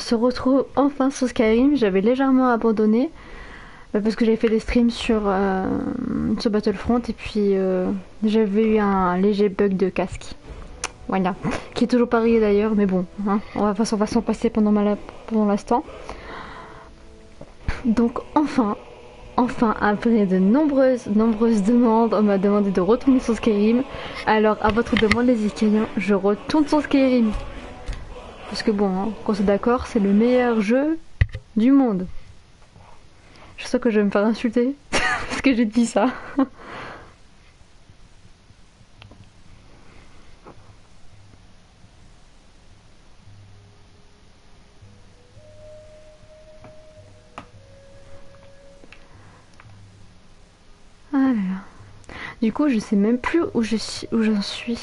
se retrouve enfin sur Skyrim. J'avais légèrement abandonné parce que j'avais fait des streams sur Battlefront et puis j'avais eu un léger bug de casque. Voilà, qui est toujours pas réglé d'ailleurs, mais bon, hein, on va s'en passer pendant l'instant. Donc enfin, après de nombreuses demandes, on m'a demandé de retourner sur Skyrim. Alors, à votre demande, les Icariens, je retourne sur Skyrim. Parce que bon, hein, qu'on soit d'accord, c'est le meilleur jeu du monde. Je sais que je vais me faire insulter parce que j'ai dit ça. Ah là là. Du coup, je sais même plus où j'en suis.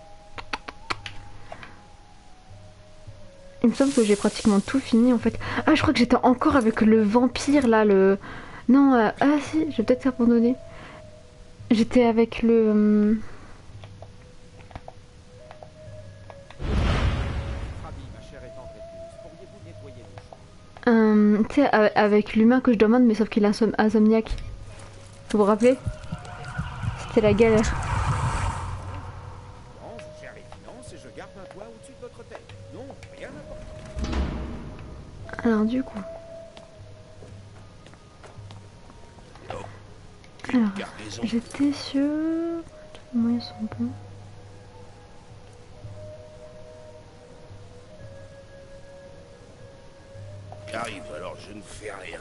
Il me semble que j'ai pratiquement tout fini en fait. Ah, je crois que j'étais encore avec le vampire là, le... Non, ah si, je vais peut-être abandonner. J'étais avec le... tu sais, avec l'humain que je demande, mais sauf qu'il est insomniaque. Vous vous rappelez? C'était la galère. Alors du coup... Alors, j'étais sur... Tous les moyens sont bons. J'arrive, alors je ne fais rien.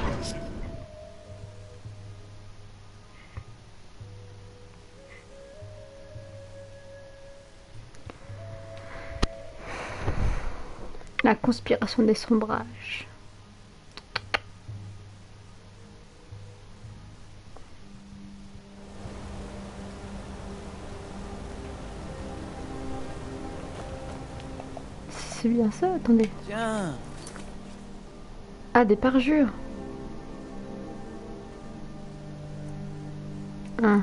La conspiration des sombrages. C'est bien ça, attendez. Tiens. Ah, des parjures. Mais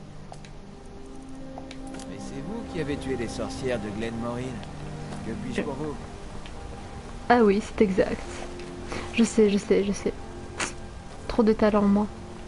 c'est vous qui avez tué les sorcières de Glenmoril. Que puis-je pour vous? Ah oui, c'est exact. Je sais. Trop de talent, moi.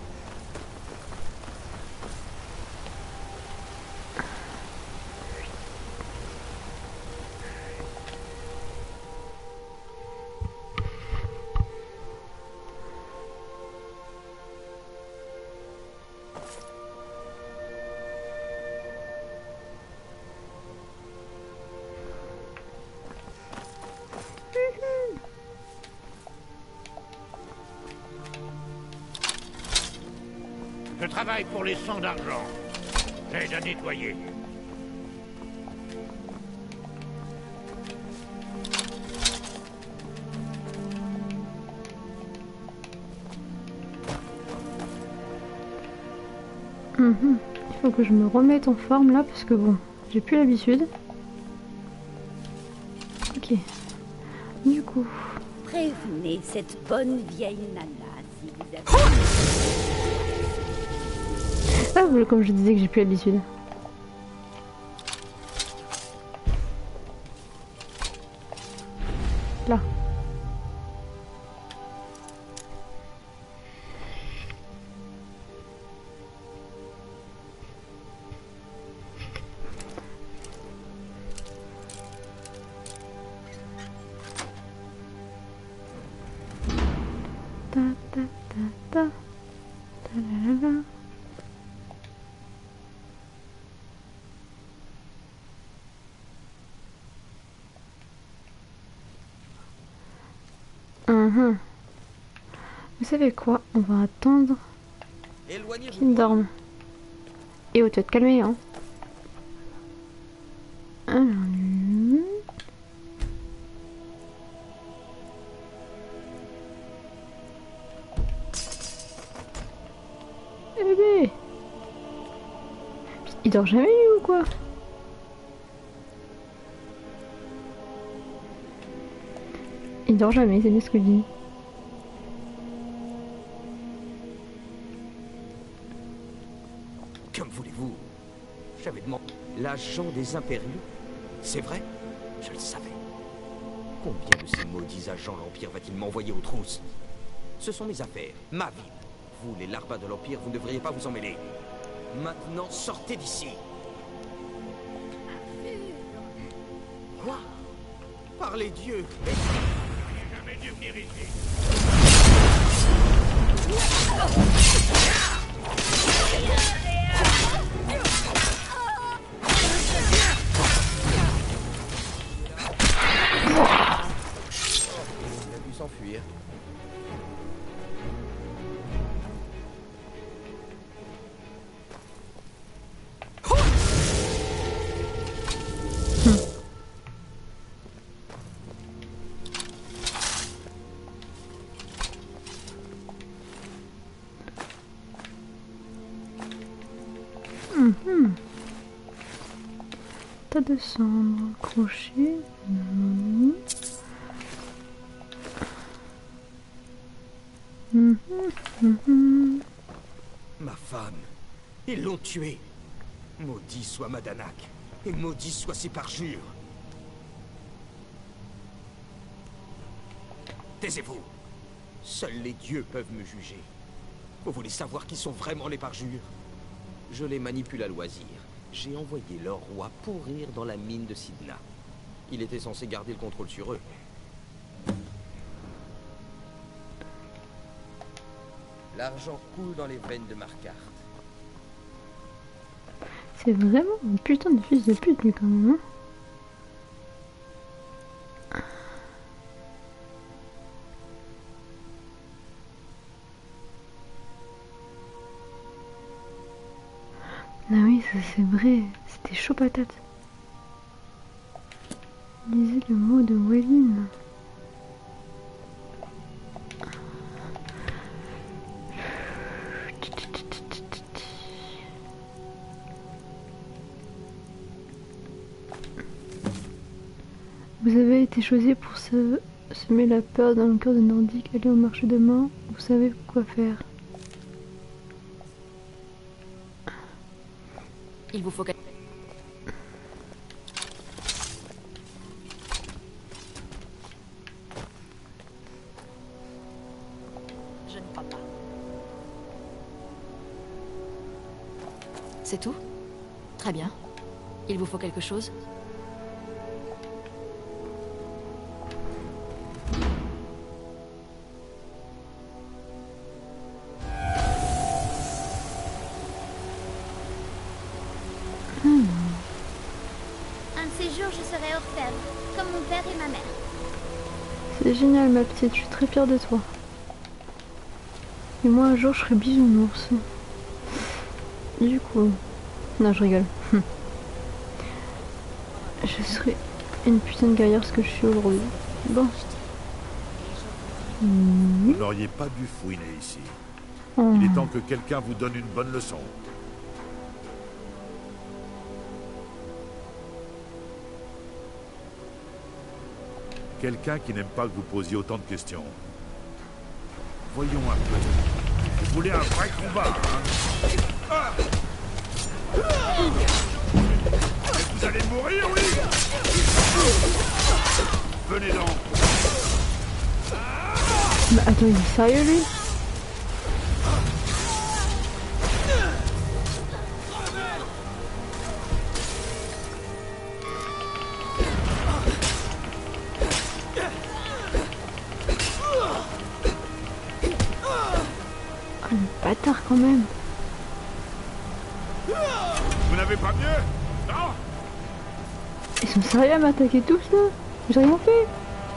Je travaille pour les 100 d'argent. J'aide à nettoyer. Il faut que je me remette en forme là parce que bon, j'ai plus l'habitude. Ok. Du coup. Prévenez cette bonne vieille nana si vous avez... Ah, comme je disais que j'ai plus l'habitude. Là. Ta ta ta ta. Ta la la la. Vous savez quoi? On va attendre qu'il dorme. Et oh, tu vas te calmer, hein. Alors, Eh bébé! Il dort jamais ou quoi? Il dort jamais, c'est bien ce que je dis. Comme voulez-vous? J'avais demandé l'agent des impériaux. C'est vrai? Je le savais. Combien de ces maudits agents l'Empire va-t-il m'envoyer aux trousses? Ce sont mes affaires, ma ville. Vous, les larbins de l'Empire, vous ne devriez pas vous en mêler. Maintenant, sortez d'ici. Quoi? Par les dieux! Jamais dû venir ici. Il a dû s'enfuir. Tas de cendres, crochet, Ma femme, ils l'ont tuée. Maudit soit Madanak, et maudit soit ses parjures. Taisez-vous. Seuls les dieux peuvent me juger. Vous voulez savoir qui sont vraiment les parjures? Je les manipule à loisir. J'ai envoyé leur roi pourrir dans la mine de Sidna. Il était censé garder le contrôle sur eux. L'argent coule dans les veines de Marquardt. C'est vraiment un putain de fils de pute lui quand même, hein. Ah oui, ça c'est vrai, c'était chaud patate. Lisez le mot de Wellin. Vous avez été choisi pour semer la peur dans le cœur des Nordiques. Allez au marché demain, vous savez quoi faire. Il vous faut... Je ne crois pas. C'est tout? Très bien. Il vous faut quelque chose? Comme mon père et ma mère. C'est génial ma petite, je suis très fière de toi. Et moi un jour je serai bisounours. Du coup... Non je rigole. Je serai une putain de guerrière ce que je suis aujourd'hui. Bon. Vous n'auriez pas dû fouiner ici. Oh. Il est temps que quelqu'un vous donne une bonne leçon. Quelqu'un qui n'aime pas que vous posiez autant de questions. Voyons un peu. Vous voulez un vrai combat, hein? Ah! Et vous allez mourir, oui? Venez donc. Mais attends, il est sérieux lui? Oh le bâtard quand même. Vous n'avez pas mieux? Non? Ils sont sérieux à m'attaquer tous là? J'ai rien fait.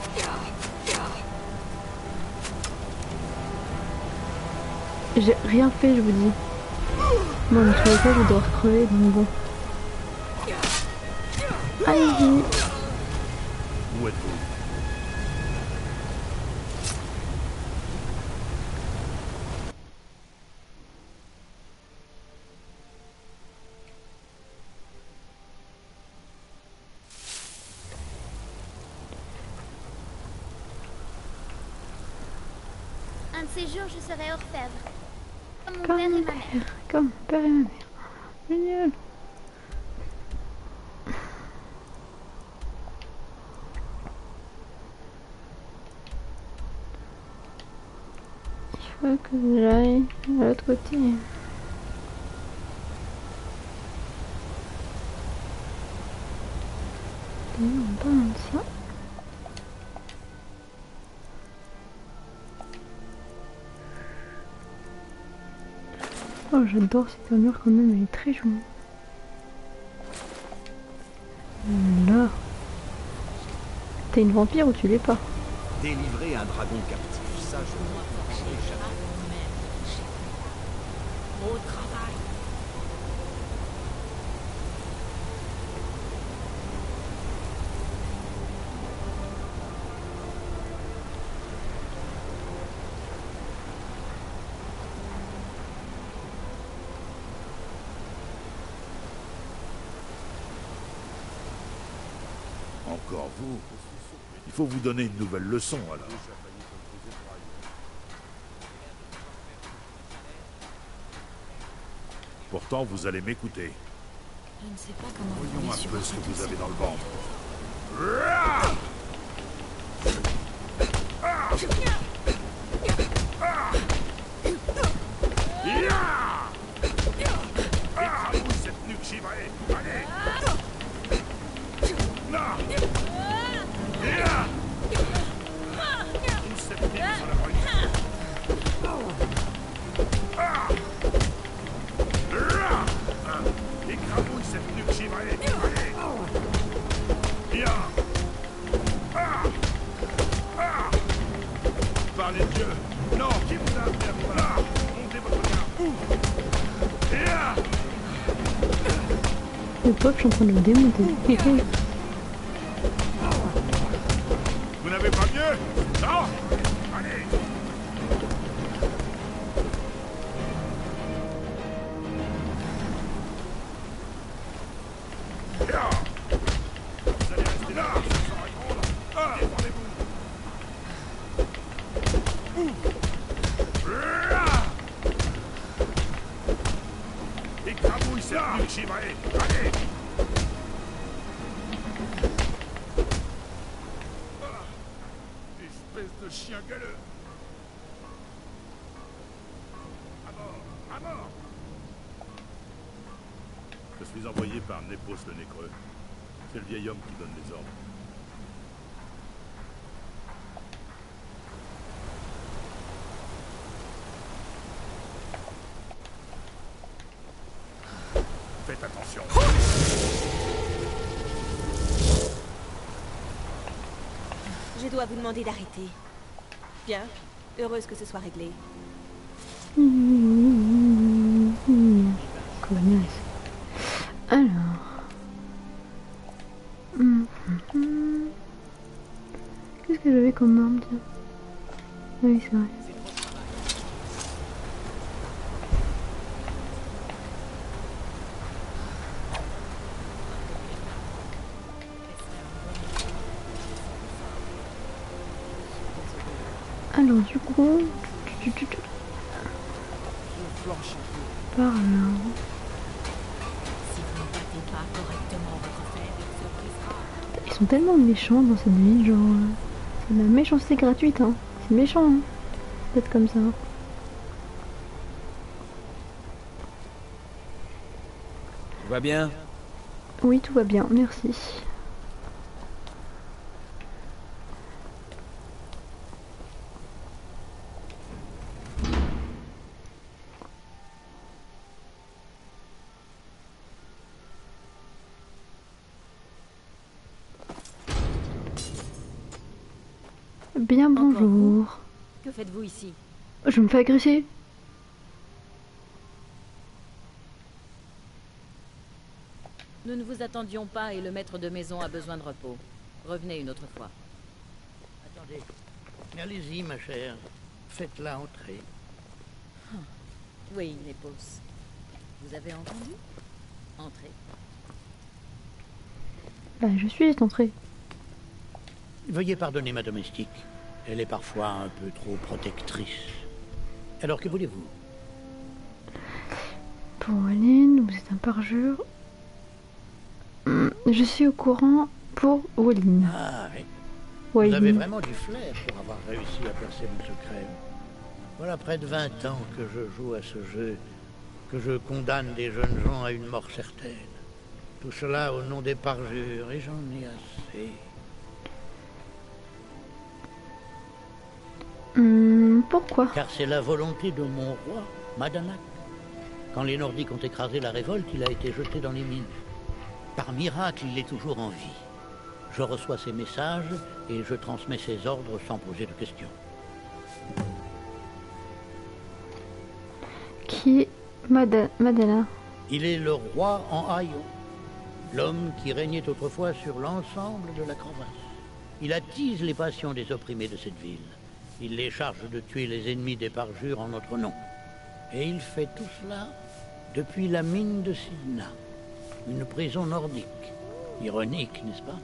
J'ai rien fait, je vous dis. Bon, dans tous les cas, je vais devoir crever, donc bon. Allez-y. Où êtes-vous? Un de ces jours, je serai orfèvre. Comme mon Comme père et mon ma mère. père, comme mon père et ma mère. Génial. Faut que j'aille à l'autre côté. Et on parle de ça. Oh, j'adore cette armure quand même, elle est très jolie. Là. T'es une vampire ou tu l'es pas? Délivrer un dragon captif, ça je ne m'en jamais. Au travail. Encore vous. Il faut vous donner une nouvelle leçon, alors. Pourtant, vous allez m'écouter. Je ne sais pas comment vous Voyons voulez un peu ce que vous avez dans le ventre. Écrasez cette nuque givrée. Allez. Là. Une septime sur la poignée. Écrabouille cette nuque givrée. Allez. Parlez de Dieu. Non, qui vous a amené à là? Montez votre garde. Le pauvre, je suis en train de le démonter. Vous n'avez pas mieux? Non? Allez. Vous allez rester là, sans répondre. Défendez-vous. Écrabouille cette nuque givrée. Allez. Espèce de chien galeux. À mort. À mort. Je suis envoyé par Népos le Nécreux. C'est le vieil homme qui donne les ordres. Faites attention. Je dois vous demander d'arrêter. Bien, heureuse que ce soit réglé. Connasse. Alors. Qu'est-ce que j'avais comme arme, tiens? Ah oui, c'est vrai. Alors du coup, par là. Ils sont tellement méchants dans cette ville, genre c'est de la méchanceté gratuite, hein. C'est méchant, hein, d'être comme ça. Tout va bien? Oui, tout va bien, merci. Bien bonjour. Que faites-vous ici? Je me fais agresser. Nous ne vous attendions pas et le maître de maison a besoin de repos. Revenez une autre fois. Attendez. Allez-y, ma chère. Faites-la entrer. Oui, Népos. Vous avez entendu? Entrez. Bah, je suis entrée. Veuillez pardonner ma domestique. Elle est parfois un peu trop protectrice. Alors, que voulez-vous? Pour Walin, vous êtes un parjure. Je suis au courant pour Walin. Ah oui. Walin. Vous avez vraiment du flair pour avoir réussi à percer mon secret. Voilà près de 20 ans que je joue à ce jeu, que je condamne des jeunes gens à une mort certaine. Tout cela au nom des parjures, et j'en ai assez. Pourquoi? Car c'est la volonté de mon roi, Madanak. Quand les Nordiques ont écrasé la révolte, il a été jeté dans les mines. Par miracle, il est toujours en vie. Je reçois ses messages et je transmets ses ordres sans poser de questions. Qui est Madala? Il est le roi en Hayon, l'homme qui régnait autrefois sur l'ensemble de la Crevasse. Il attise les passions des opprimés de cette ville. Il les charge de tuer les ennemis des parjures en notre nom. Et il fait tout cela depuis la mine de Sidna, une prison nordique. Ironique, n'est-ce pas?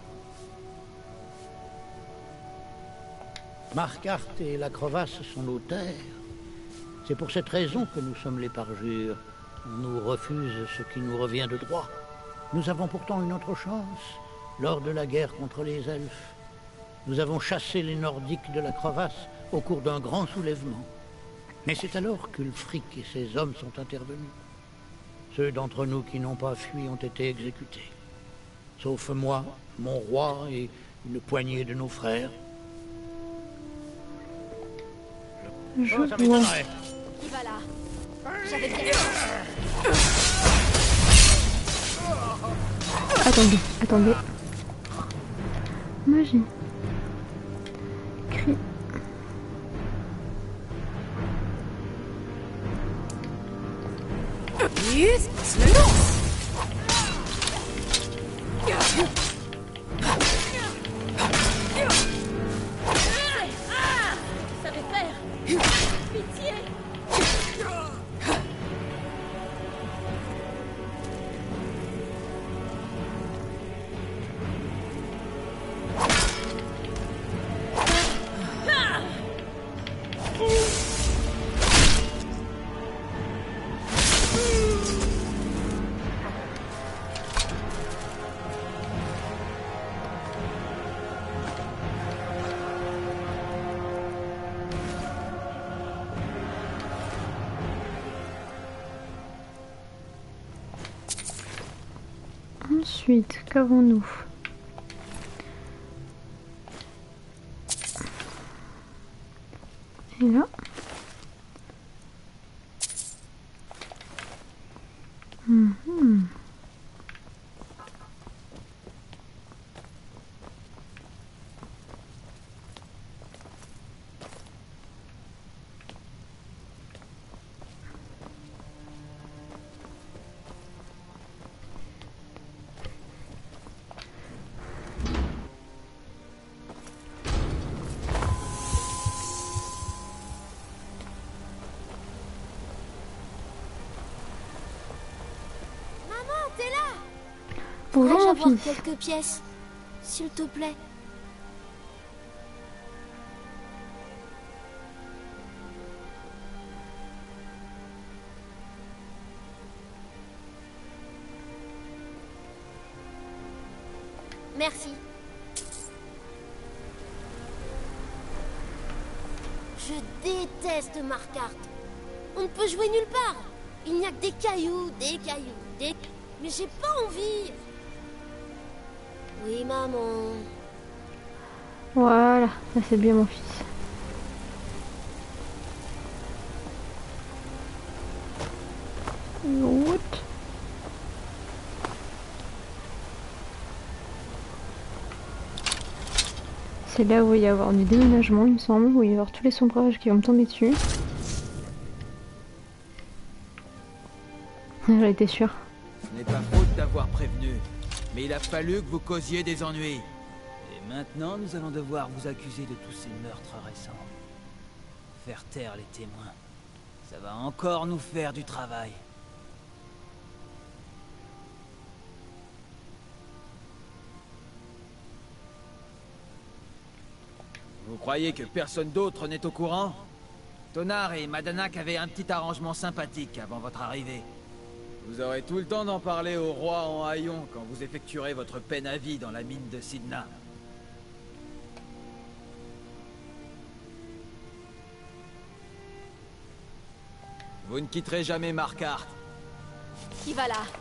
Markarth et la Crevasse sont nos terres. C'est pour cette raison que nous sommes les parjures. On nous refuse ce qui nous revient de droit. Nous avons pourtant une autre chance lors de la guerre contre les elfes. Nous avons chassé les Nordiques de la Crevasse au cours d'un grand soulèvement. Mais c'est alors qu'Ulfric et ses hommes sont intervenus. Ceux d'entre nous qui n'ont pas fui ont été exécutés. Sauf moi, mon roi et une poignée de nos frères. Je ça vois. m'étonnerait. Qui va là? J'avais bien... Attendez. Magie. Cri. Ça savait faire. Pitié. Ensuite, qu'avons-nous? Et là. Mhm. Maman, t'es là? Bonjour Pourrais-je mon avoir fils. quelques pièces, s'il te plaît? Merci. Je déteste Markarth. On ne peut jouer nulle part. Il n'y a que des cailloux, des... Mais j'ai pas envie. Oui, maman. Voilà, ça c'est bien mon fils. What? C'est là où il va y avoir du déménagement, il me semble, où il va y avoir tous les sombrages qui vont me tomber dessus. J'en étais sûre. Ce n'est pas faute d'avoir prévenu, mais il a fallu que vous causiez des ennuis. Et maintenant, nous allons devoir vous accuser de tous ces meurtres récents. Faire taire les témoins. Ça va encore nous faire du travail. Vous croyez que personne d'autre n'est au courant? Tonar et Madanak avaient un petit arrangement sympathique avant votre arrivée. Vous aurez tout le temps d'en parler au roi en haillon quand vous effectuerez votre peine à vie dans la mine de Sidna. Vous ne quitterez jamais Markarth. Qui va là?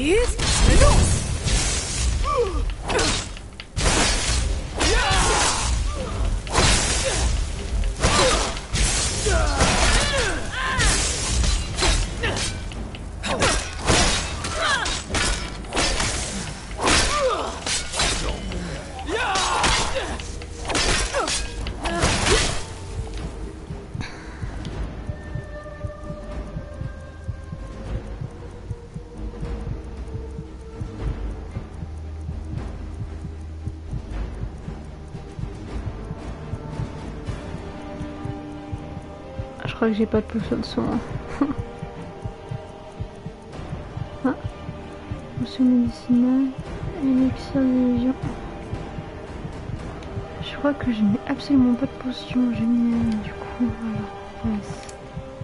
Je crois que j'ai pas de potion de soin. Ah, potion médicinale, élixir d'illusion. Je crois que je n'ai absolument pas de potion géniale, du coup, voilà. Yes.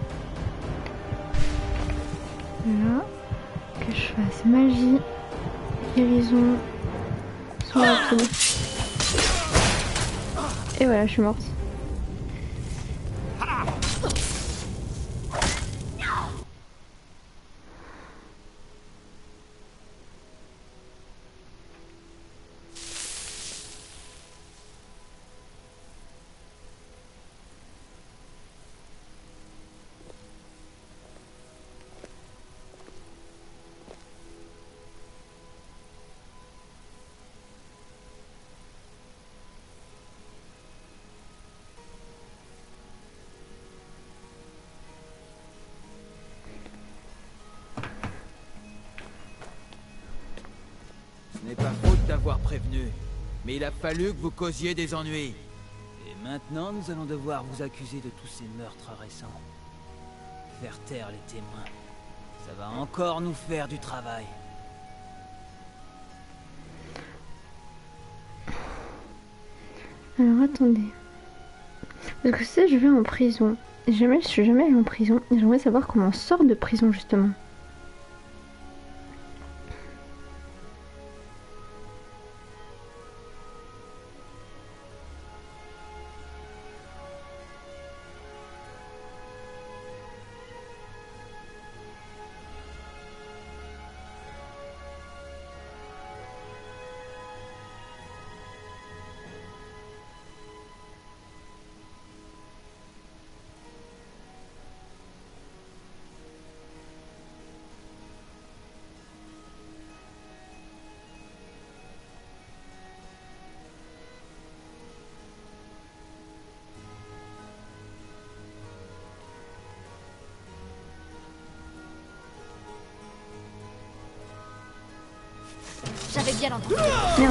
Là, que je fasse magie, guérison, soin rapide. Et voilà, je suis morte. Ce n'est pas faute d'avoir prévenu, mais il a fallu que vous causiez des ennuis. Et maintenant, nous allons devoir vous accuser de tous ces meurtres récents. Faire taire les témoins. Ça va encore nous faire du travail. Alors attendez. Parce que si je vais en prison, je suis jamais allée en prison, et j'aimerais savoir comment on sort de prison justement. J'avais bien entendu. Merde.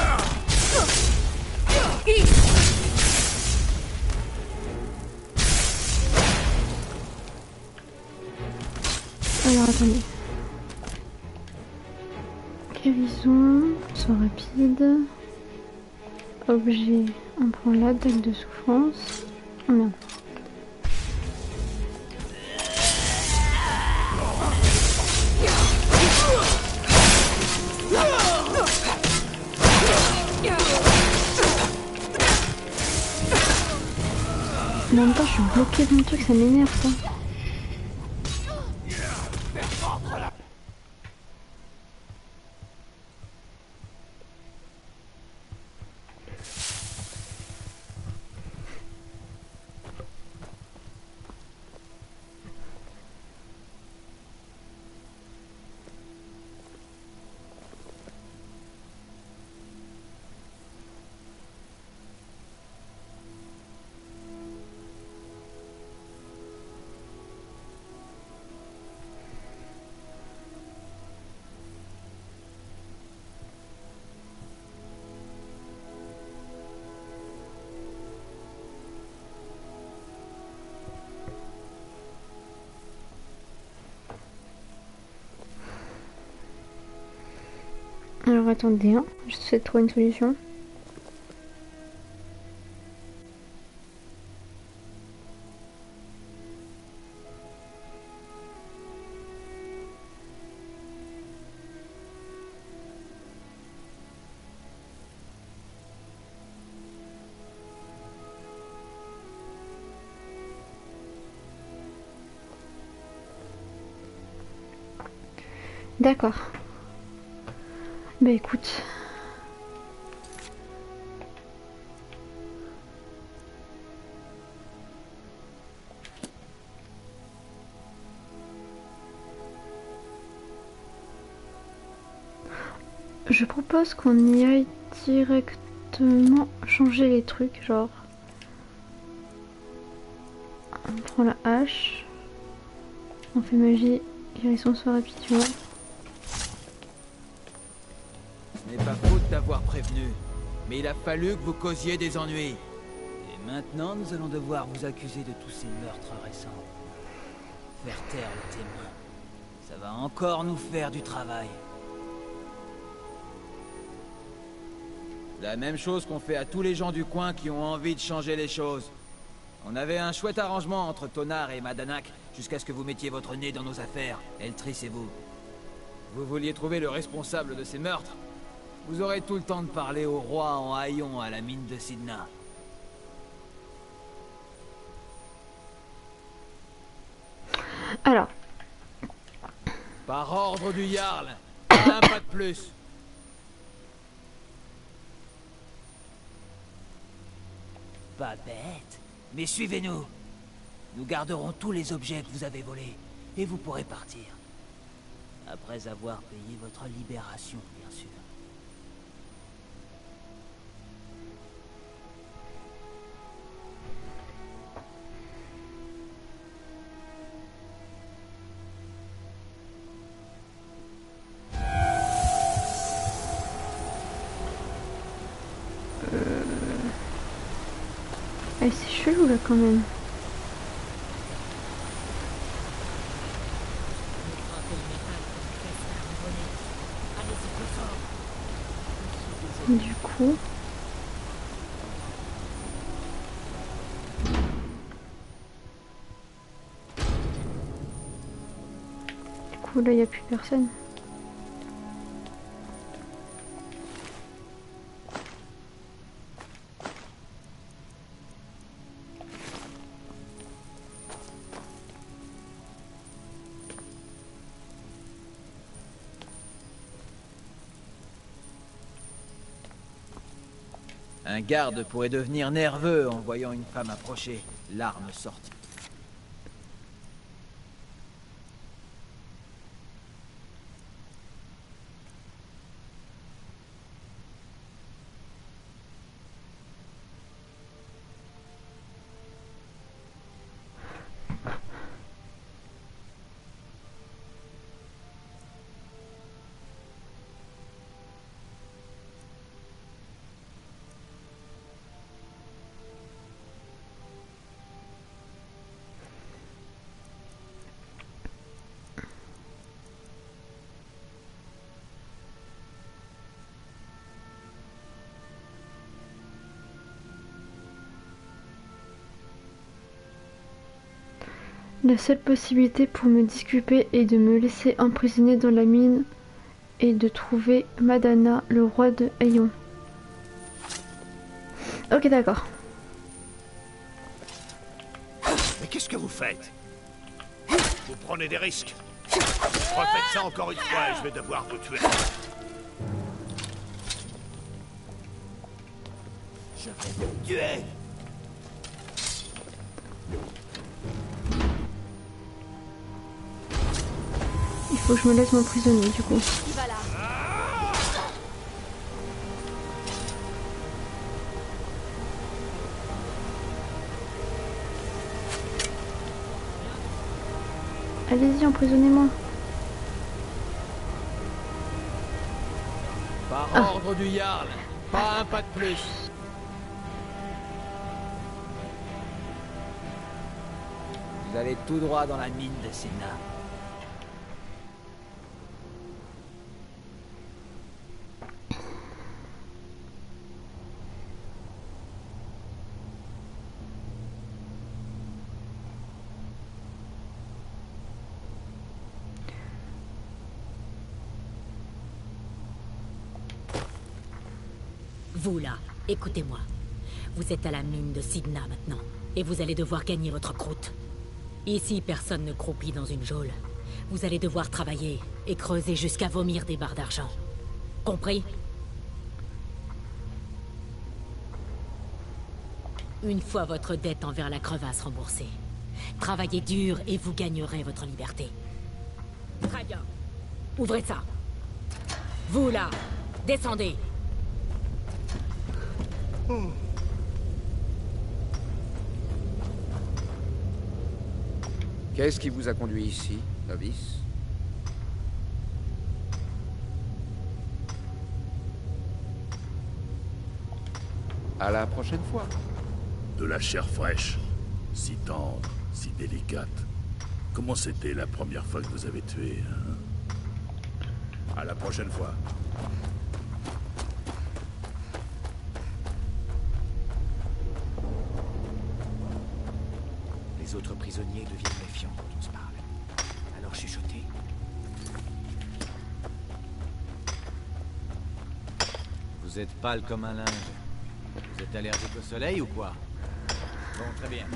Alors attendez. Guérison, soin rapide. Objet, on prend la dague de souffrance. Oh merde. Mais en même temps, je suis bloquée dans le truc, ça m'énerve ça. Alors attendez, hein, j'essaie de trouver une solution. D'accord. Bah écoute. Je propose qu'on y aille directement changer les trucs, genre. On prend la hache. On fait magie, direction soirée pitueur. Ce n'est pas faute d'avoir prévenu, mais il a fallu que vous causiez des ennuis. Et maintenant, nous allons devoir vous accuser de tous ces meurtres récents. Faire taire les témoins. Ça va encore nous faire du travail. La même chose qu'on fait à tous les gens du coin qui ont envie de changer les choses. On avait un chouette arrangement entre Tonar et Madanak, jusqu'à ce que vous mettiez votre nez dans nos affaires, Eltris et vous. Vous vouliez trouver le responsable de ces meurtres? Vous aurez tout le temps de parler au roi en haillons à la mine de Sidna. Alors. Par ordre du Jarl, un pas de plus. Pas bête, mais suivez-nous. Nous garderons tous les objets que vous avez volés, et vous pourrez partir. Après avoir payé votre libération, bien sûr. Eh, c'est chelou là quand même. Du coup... là il n'y a plus personne. Un garde pourrait devenir nerveux en voyant une femme approcher, l'arme sortie. La seule possibilité pour me disculper est de me laisser emprisonner dans la mine et de trouver Madana, le roi de Haillon. Ok, d'accord. Mais qu'est-ce que vous faites? Vous prenez des risques. Refaites ça encore une fois et je vais devoir vous tuer. Je vais vous tuer. Il faut que je me laisse m'emprisonner du coup. Il va là. Allez-y, emprisonnez-moi. Par ordre du Jarl, pas un pas de plus. Vous allez tout droit dans la mine de Sidna. Vous là, écoutez-moi. Vous êtes à la mine de Sidna maintenant, et vous allez devoir gagner votre croûte. Ici, personne ne croupit dans une geôle. Vous allez devoir travailler, et creusez jusqu'à vomir des barres d'argent. Compris? Une fois votre dette envers la crevasse remboursée, travaillez dur et vous gagnerez votre liberté. Très bien. Ouvrez ça. Vous là, descendez. Qu'est-ce qui vous a conduit ici, novice? À la prochaine fois. De la chair fraîche, si tendre, si délicate. Comment c'était la première fois que vous avez tué, hein? À la prochaine fois. Les autres prisonniers deviennent méfiants quand on se parle. Alors chuchotez. Vous êtes pâle comme un linge. Vous êtes allergique au soleil ou quoi? Bon, très bien.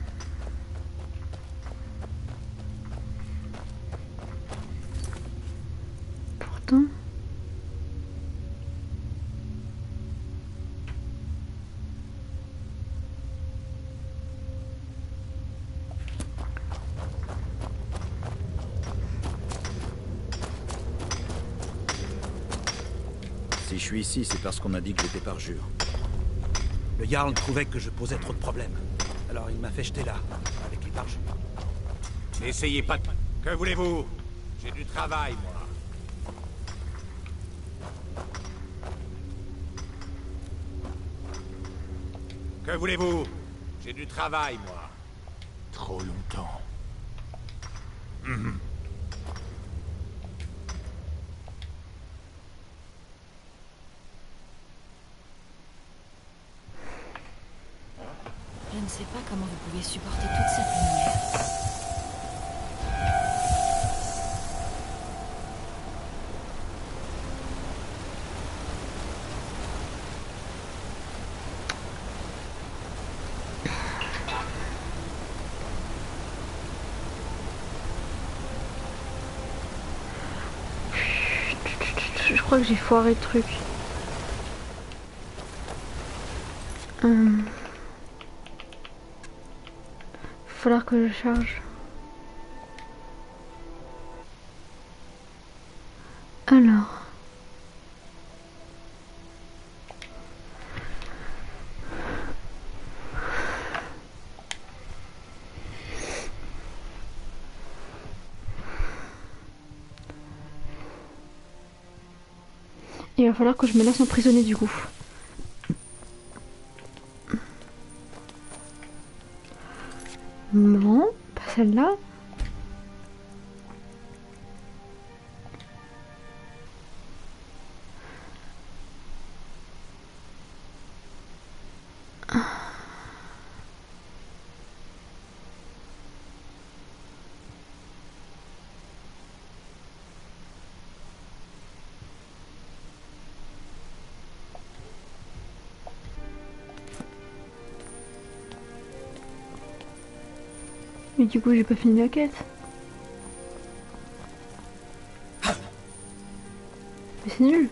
Pourtant... Si je suis ici, c'est parce qu'on a dit que j'étais parjure. Le Jarl trouvait que je posais trop de problèmes. Alors il m'a fait jeter là, avec les parjures. N'essayez pas de... Que voulez-vous? J'ai du travail, moi. Que voulez-vous? J'ai du travail, moi. Trop longtemps. Je ne sais pas comment vous pouvez supporter toute cette lumière. Je crois que j'ai foiré le truc. Falloir que je charge. Alors. Il va falloir que je me laisse emprisonner du coup. Non, pas celle-là. Mais du coup, j'ai pas fini la quête. Mais c'est nul.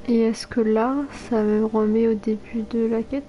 Et est-ce que là, ça me remet au début de la quête?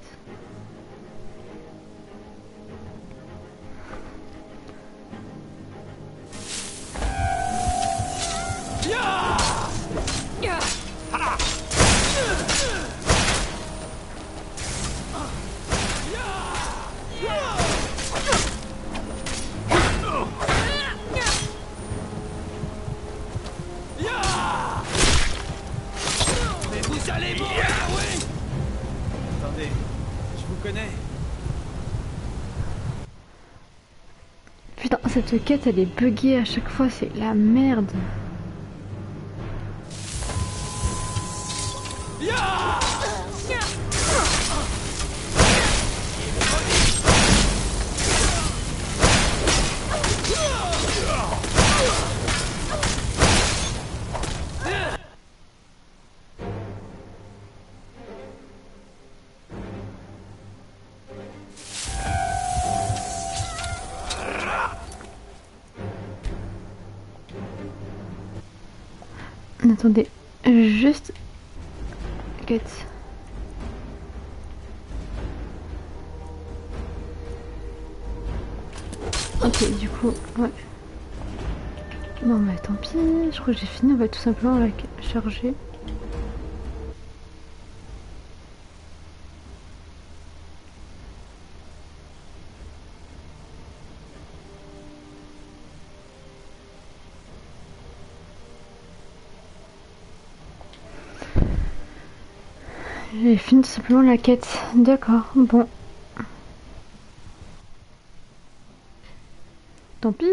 Putain, cette quête elle est buggée à chaque fois, c'est la merde. Attendez, juste... Quête. Ok, du coup, ouais. Non mais tant pis, je crois que j'ai fini, on va tout simplement la charger. J'ai fini tout simplement la quête. D'accord, bon. Tant pis.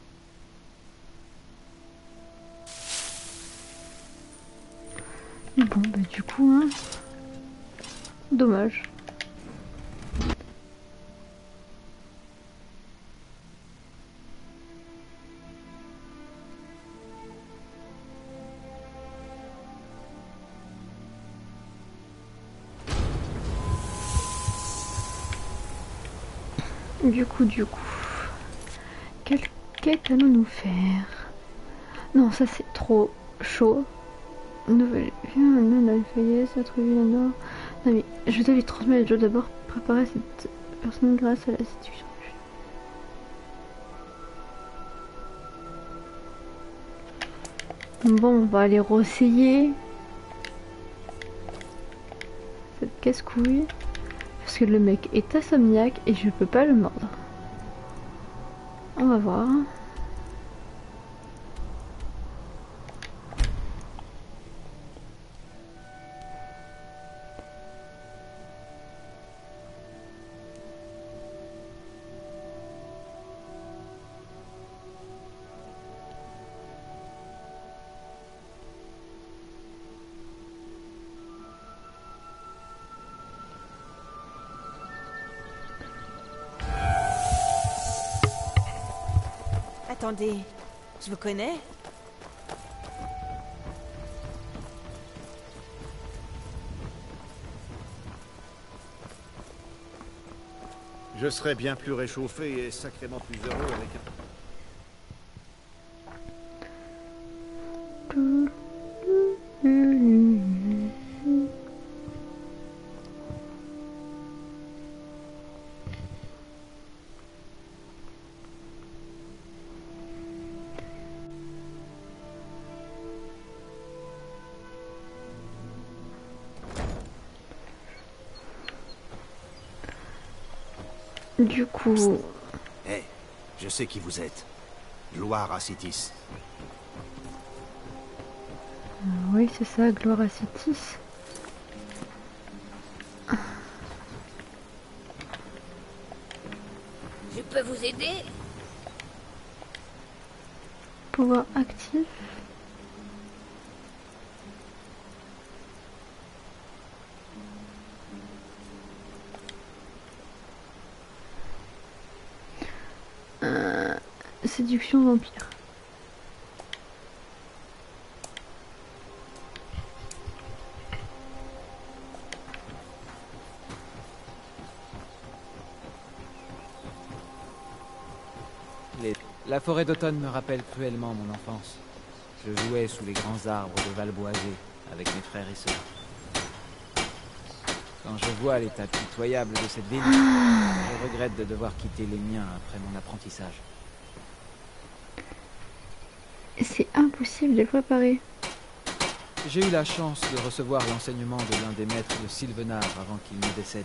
Bon, bah du coup, hein. Dommage. Du coup, quelle quête allons-nous faire? Non, ça c'est trop chaud. Nouvelle vue, un alphaïs, notre ville en or. Non mais, je dois lui transmettre, je dois d'abord préparer cette personne grâce à la séduction. Bon, on va aller réessayer cette casse-couille. Parce que le mec est insomniaque et je peux pas le mordre. On va voir. Attendez, je vous connais? Je serais bien plus réchauffé et sacrément plus heureux avec un... Du coup... Hé, je sais qui vous êtes. Gloire à Citis. oui, c'est ça, Gloire à Citis. Je peux vous aider? Pouvoir actif. Séduction vampire. La forêt d'automne me rappelle cruellement mon enfance. Je jouais sous les grands arbres de Valboisé avec mes frères et sœurs. Quand je vois l'état pitoyable de cette ville, je regrette de devoir quitter les miens après mon apprentissage. C'est impossible de le préparer. J'ai eu la chance de recevoir l'enseignement de l'un des maîtres de Sylvenard avant qu'il ne décède.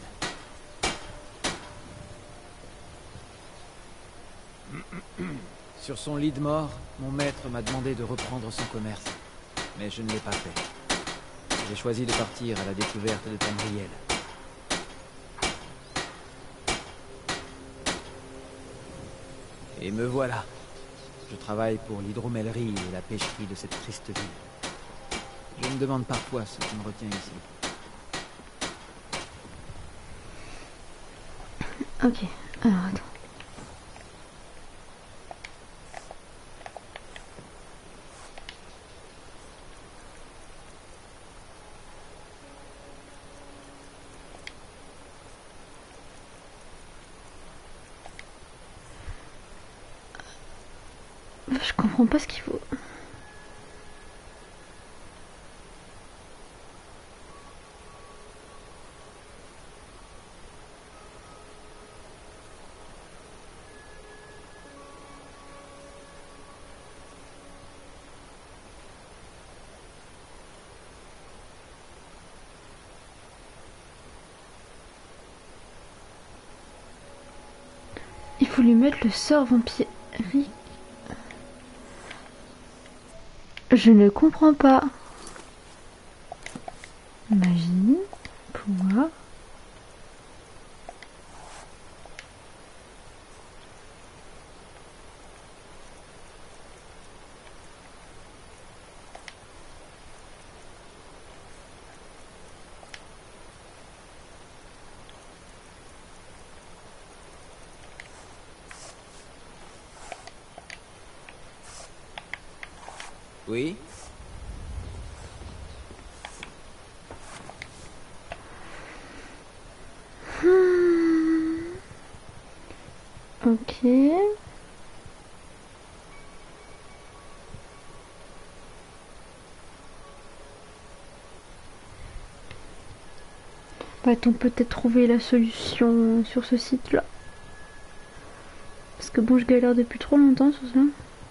Sur son lit de mort, mon maître m'a demandé de reprendre son commerce. Mais je ne l'ai pas fait. J'ai choisi de partir à la découverte de Tamriel. Et me voilà. Je travaille pour l'hydromellerie et la pêcherie de cette triste ville. Je me demande parfois ce qui me retient ici. Ok, alors attends. Je comprends pas ce qu'il faut. Il faut lui mettre le sort vampirique. Je ne comprends pas. Magie, pouvoir. Oui? Ok. Va-t-on peut-être trouver la solution sur ce site-là? Parce que bon, je galère depuis trop longtemps sur ça.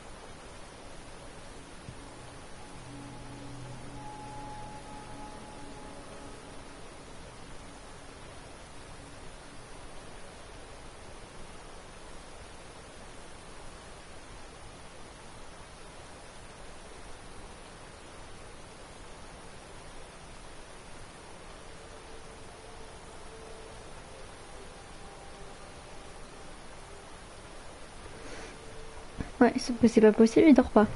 Ouais, c'est pas possible, il dort pas.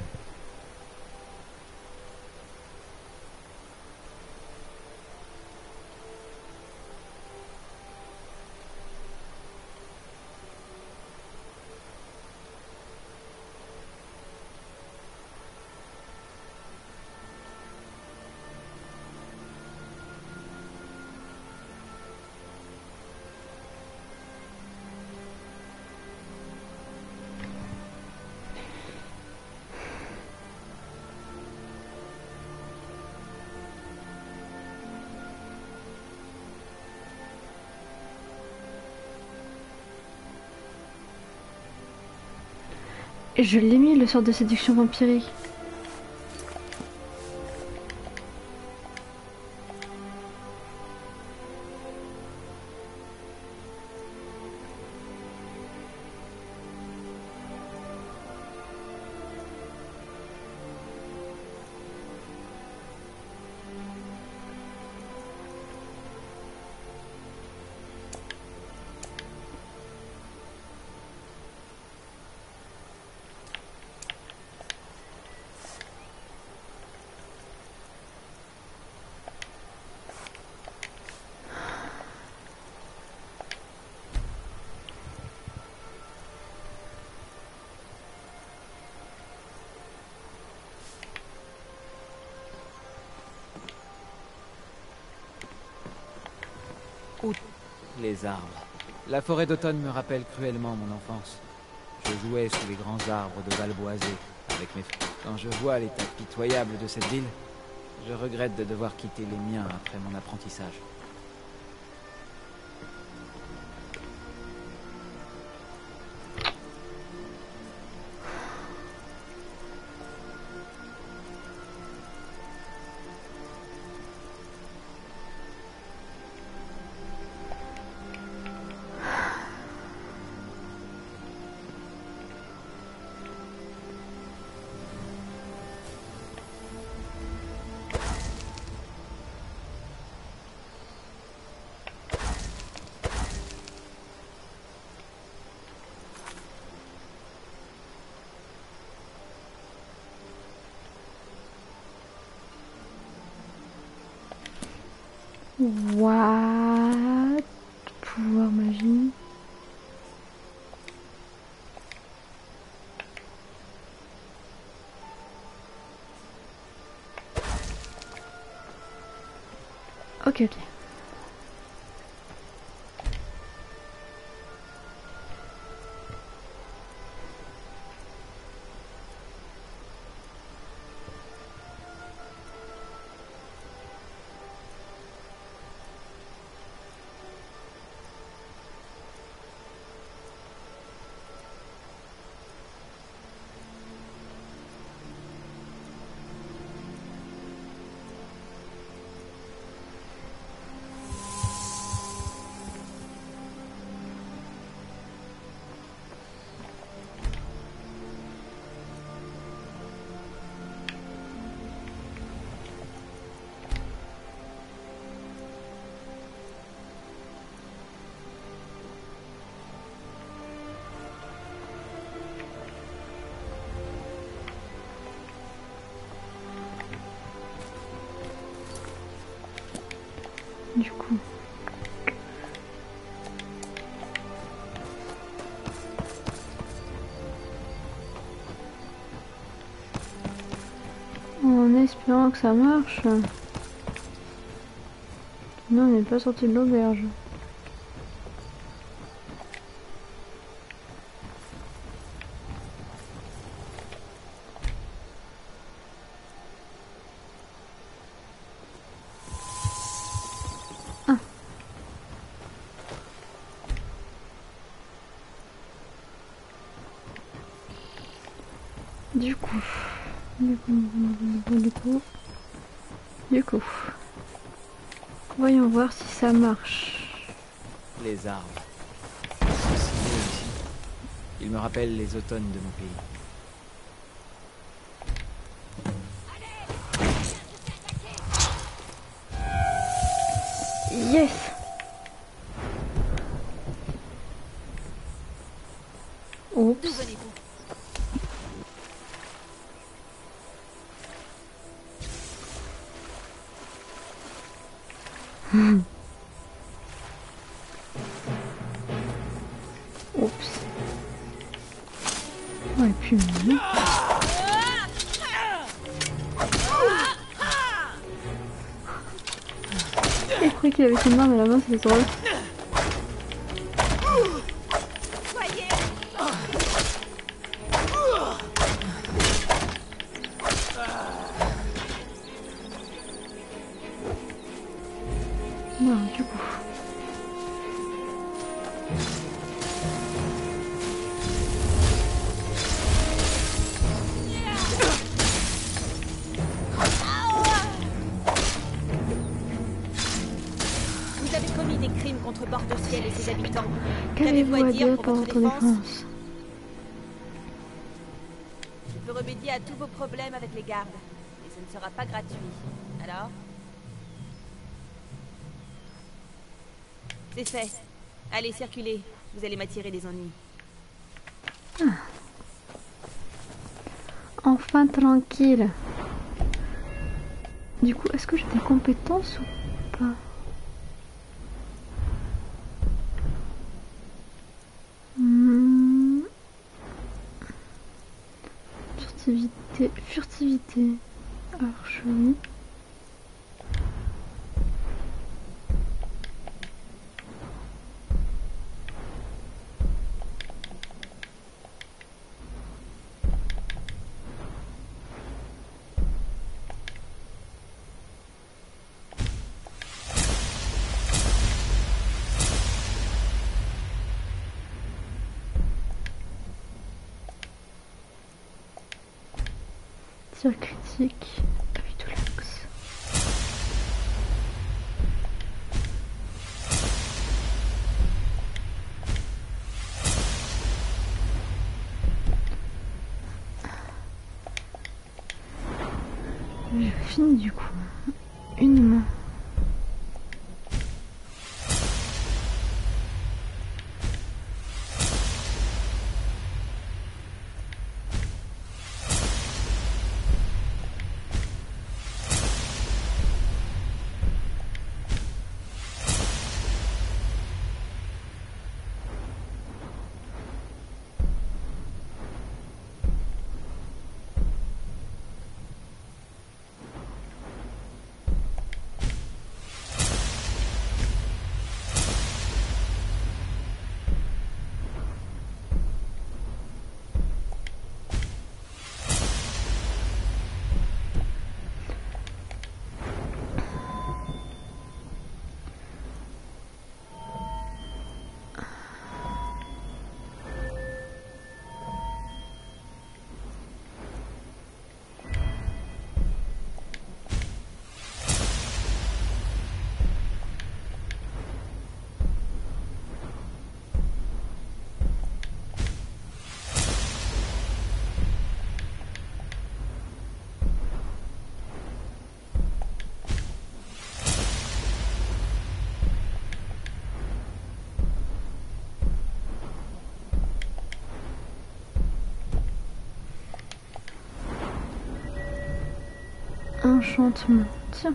Et je l'ai mis le sort de séduction vampirique. Les arbres. La forêt d'automne me rappelle cruellement mon enfance. Je jouais sous les grands arbres de Valboisé, avec mes frères. Quand je vois l'état pitoyable de cette ville, je regrette de devoir quitter les miens après mon apprentissage. What? Pouvoir magie. Ok, ok. Du coup. En espérant que ça marche. Non, on n'est pas sorti de l'auberge. Du coup, voyons voir si ça marche. Les arbres. Ils sont si beaux ici. Ils me rappellent les automnes de mon pays. Yes! Oups. D'où venez-vous? Oups. Ouais, puis non. Je croyais qu'il avait une main, mais la main c'était drôle. Non, du coup. Vous avez commis des crimes contre Port-au-Ciel et ses habitants. Qu'avez-vous à dire pour votre votre défense? Je peux remédier à tous vos problèmes avec les gardes. Et ce ne sera pas gratuit. Alors? C'est fait. Allez, circulez. Vous allez m'attirer des ennuis. Ah. Enfin tranquille. Du coup, est-ce que j'ai des compétences ou pas? Furtivité, archerie. tir critique avec de l'axe. Je finis du coup. Une main. Enchantement. Tiens.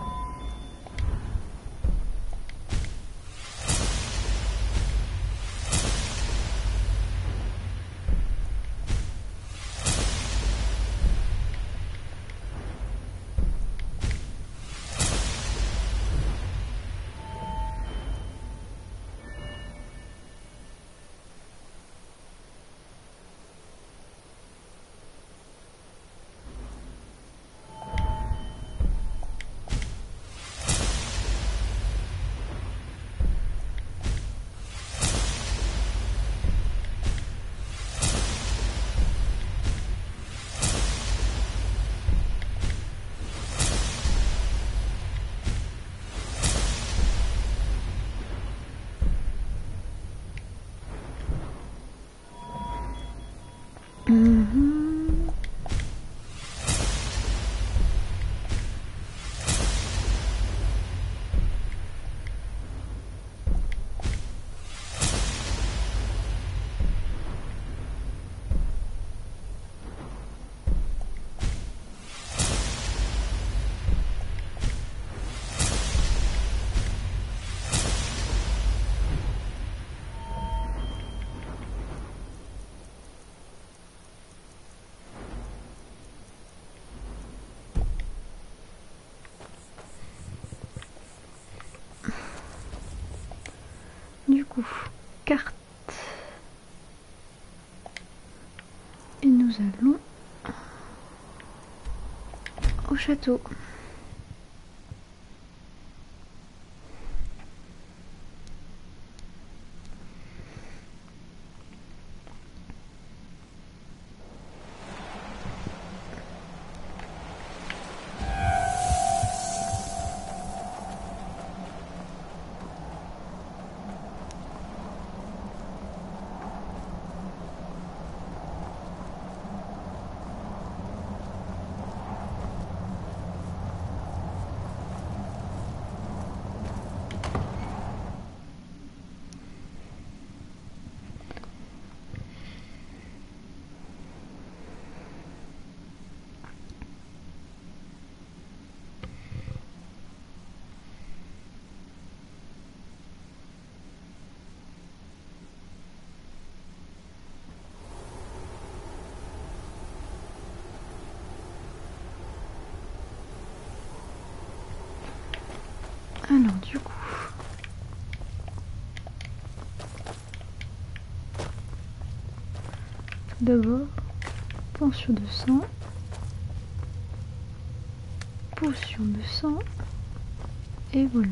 Du coup, carte. Et nous allons au château. Alors du coup, tout d'abord, potion de sang, et voilà.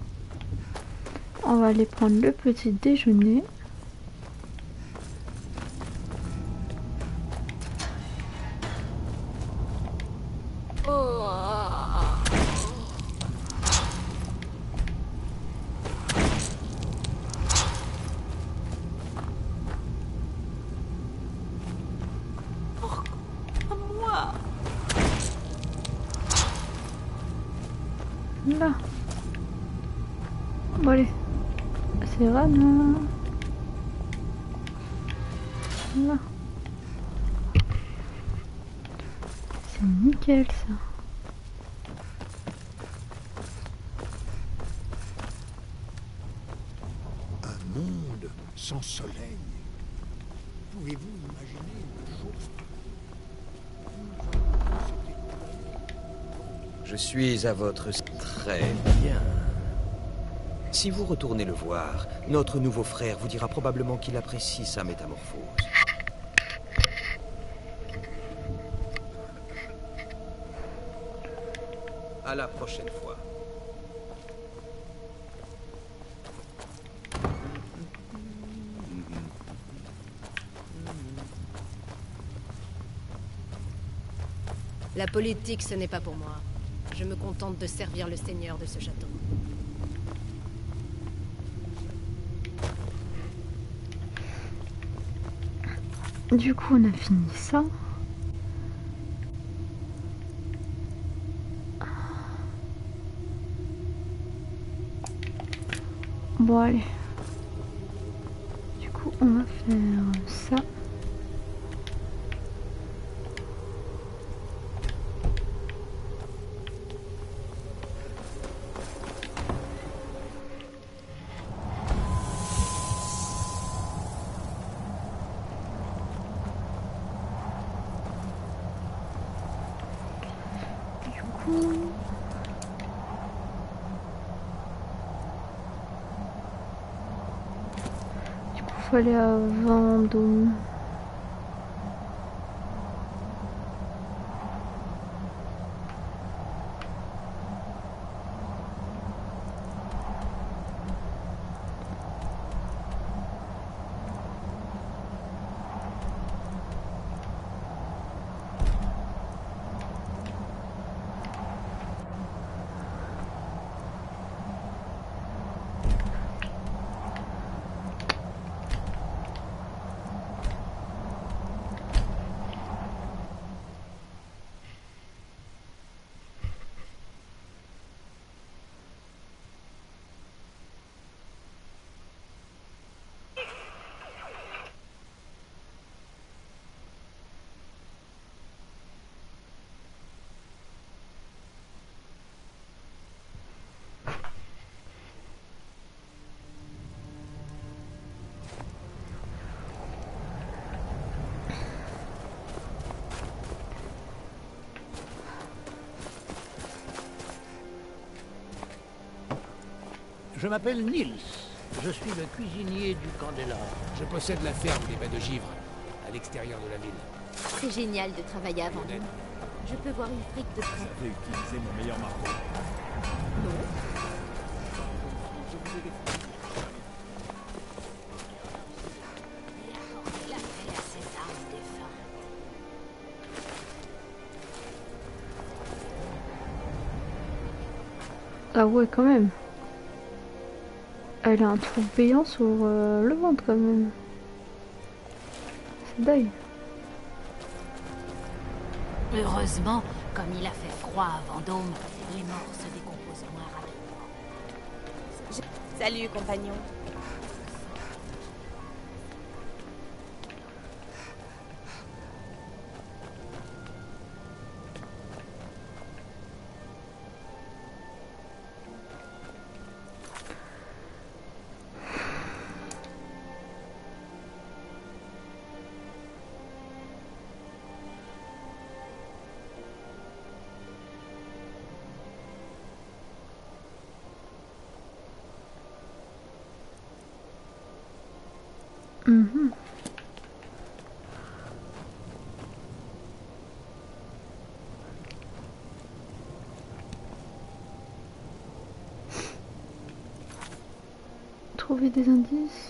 On va aller prendre le petit déjeuner. Là. Bon allez. C'est Rana. Là. C'est nickel ça. Un monde sans soleil. Pouvez-vous imaginer une chose? Je suis à votre... Très bien. Si vous retournez le voir, notre nouveau frère vous dira probablement qu'il apprécie sa métamorphose. À la prochaine fois. La politique, ce n'est pas pour moi. Je me contente de servir le seigneur de ce château. Du coup, on a fini ça. Bon, allez. Du coup, on va faire ça. Faut aller à Vendôme. Je m'appelle Nils. Je suis le cuisinier du Candélabre. Je possède la ferme des baies de givre, à l'extérieur de la ville. C'est génial de travailler à Vendôme. Je peux voir une fric de près. Vous avez utilisé mon meilleur marteau. Non. Je vous ai défendu. Ah ouais, quand même. Elle a un trou béant sur le ventre quand même. C'est dingue. Heureusement, comme il a fait froid à Vendôme, les morts se décomposent moins rapidement. Salut, compagnon. Mhm. Trouver des indices.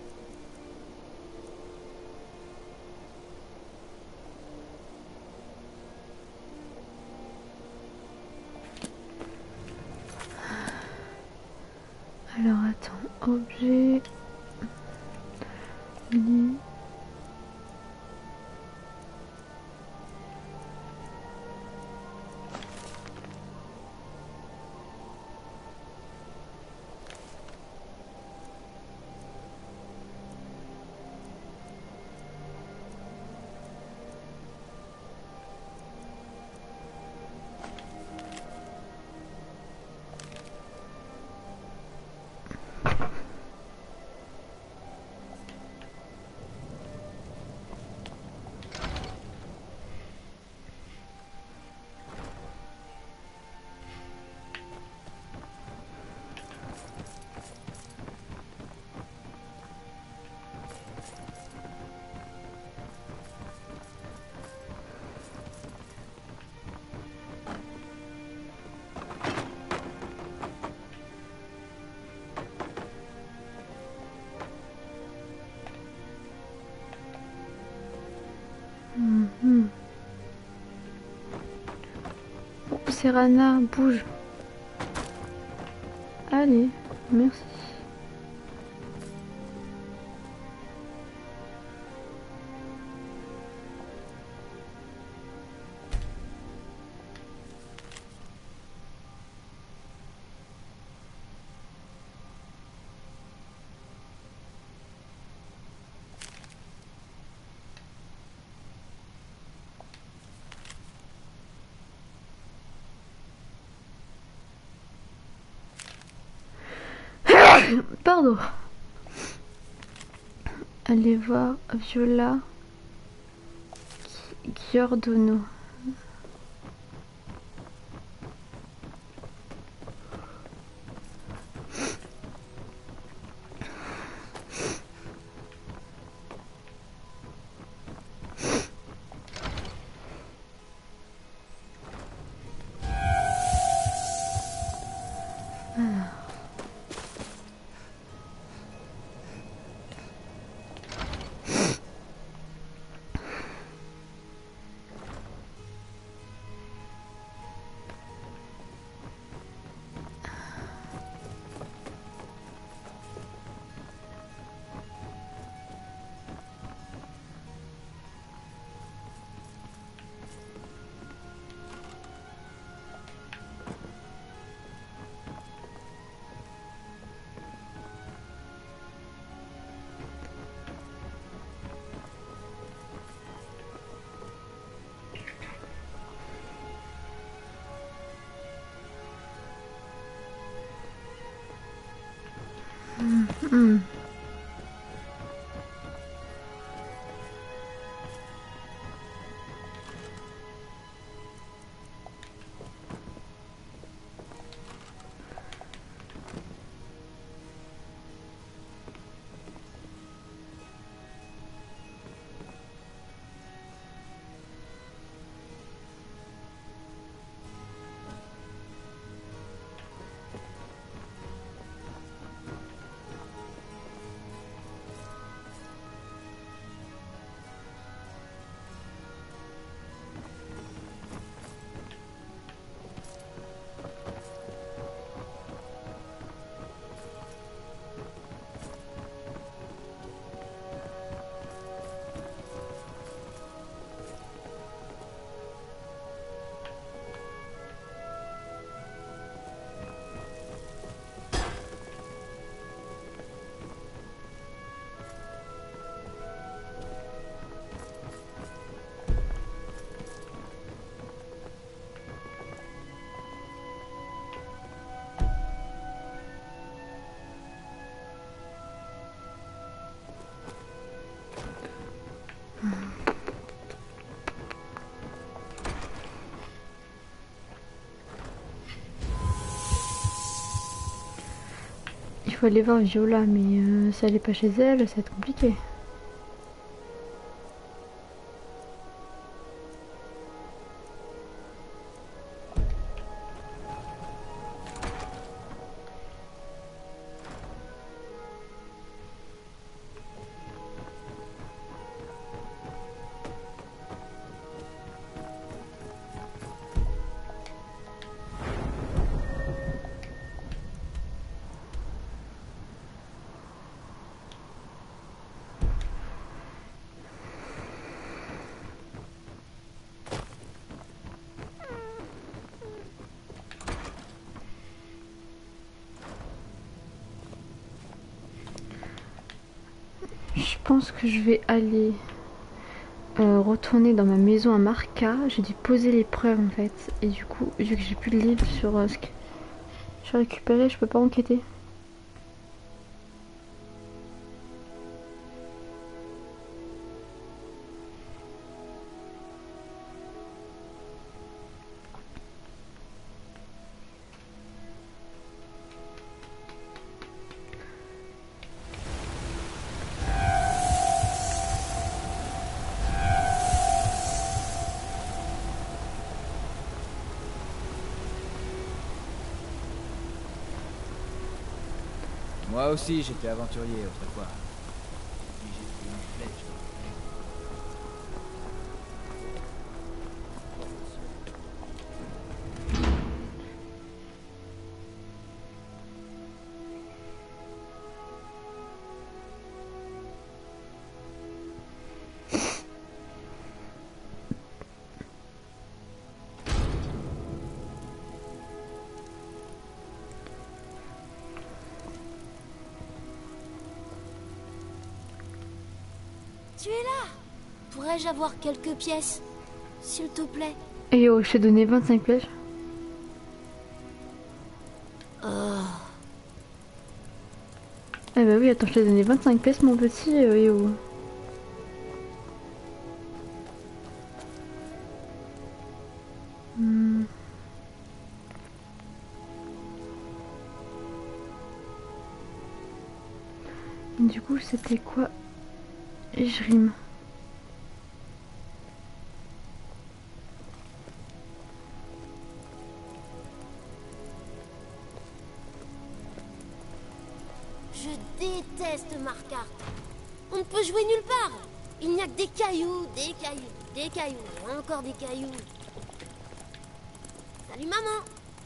Alors attends, objet. Lié. Serana, bouge. Allez, merci. Pardon. Allez voir Viola Giordano. Il faut aller voir Viola, mais si elle est pas chez elle, ça va être compliqué. Je pense que je vais aller retourner dans ma maison à Marca. J'ai dû poser les preuves en fait. Et du coup, vu que j'ai plus de livre sur ce que j'ai récupéré, je peux pas enquêter. Moi aussi, j'étais aventurier autrefois. Puis j'ai pris une flèche dans le Tu es là. Pourrais-je avoir quelques pièces, s'il te plaît? Et oh, je t'ai donné 25 pièges. Oh. Eh bah oui, attends, je t'ai donné 25 pièces, mon petit Yo. Du coup, c'était quoi? Je rime. Je déteste Markarth. On ne peut jouer nulle part. Il n'y a que des cailloux, des cailloux, des cailloux, et encore des cailloux. Salut maman.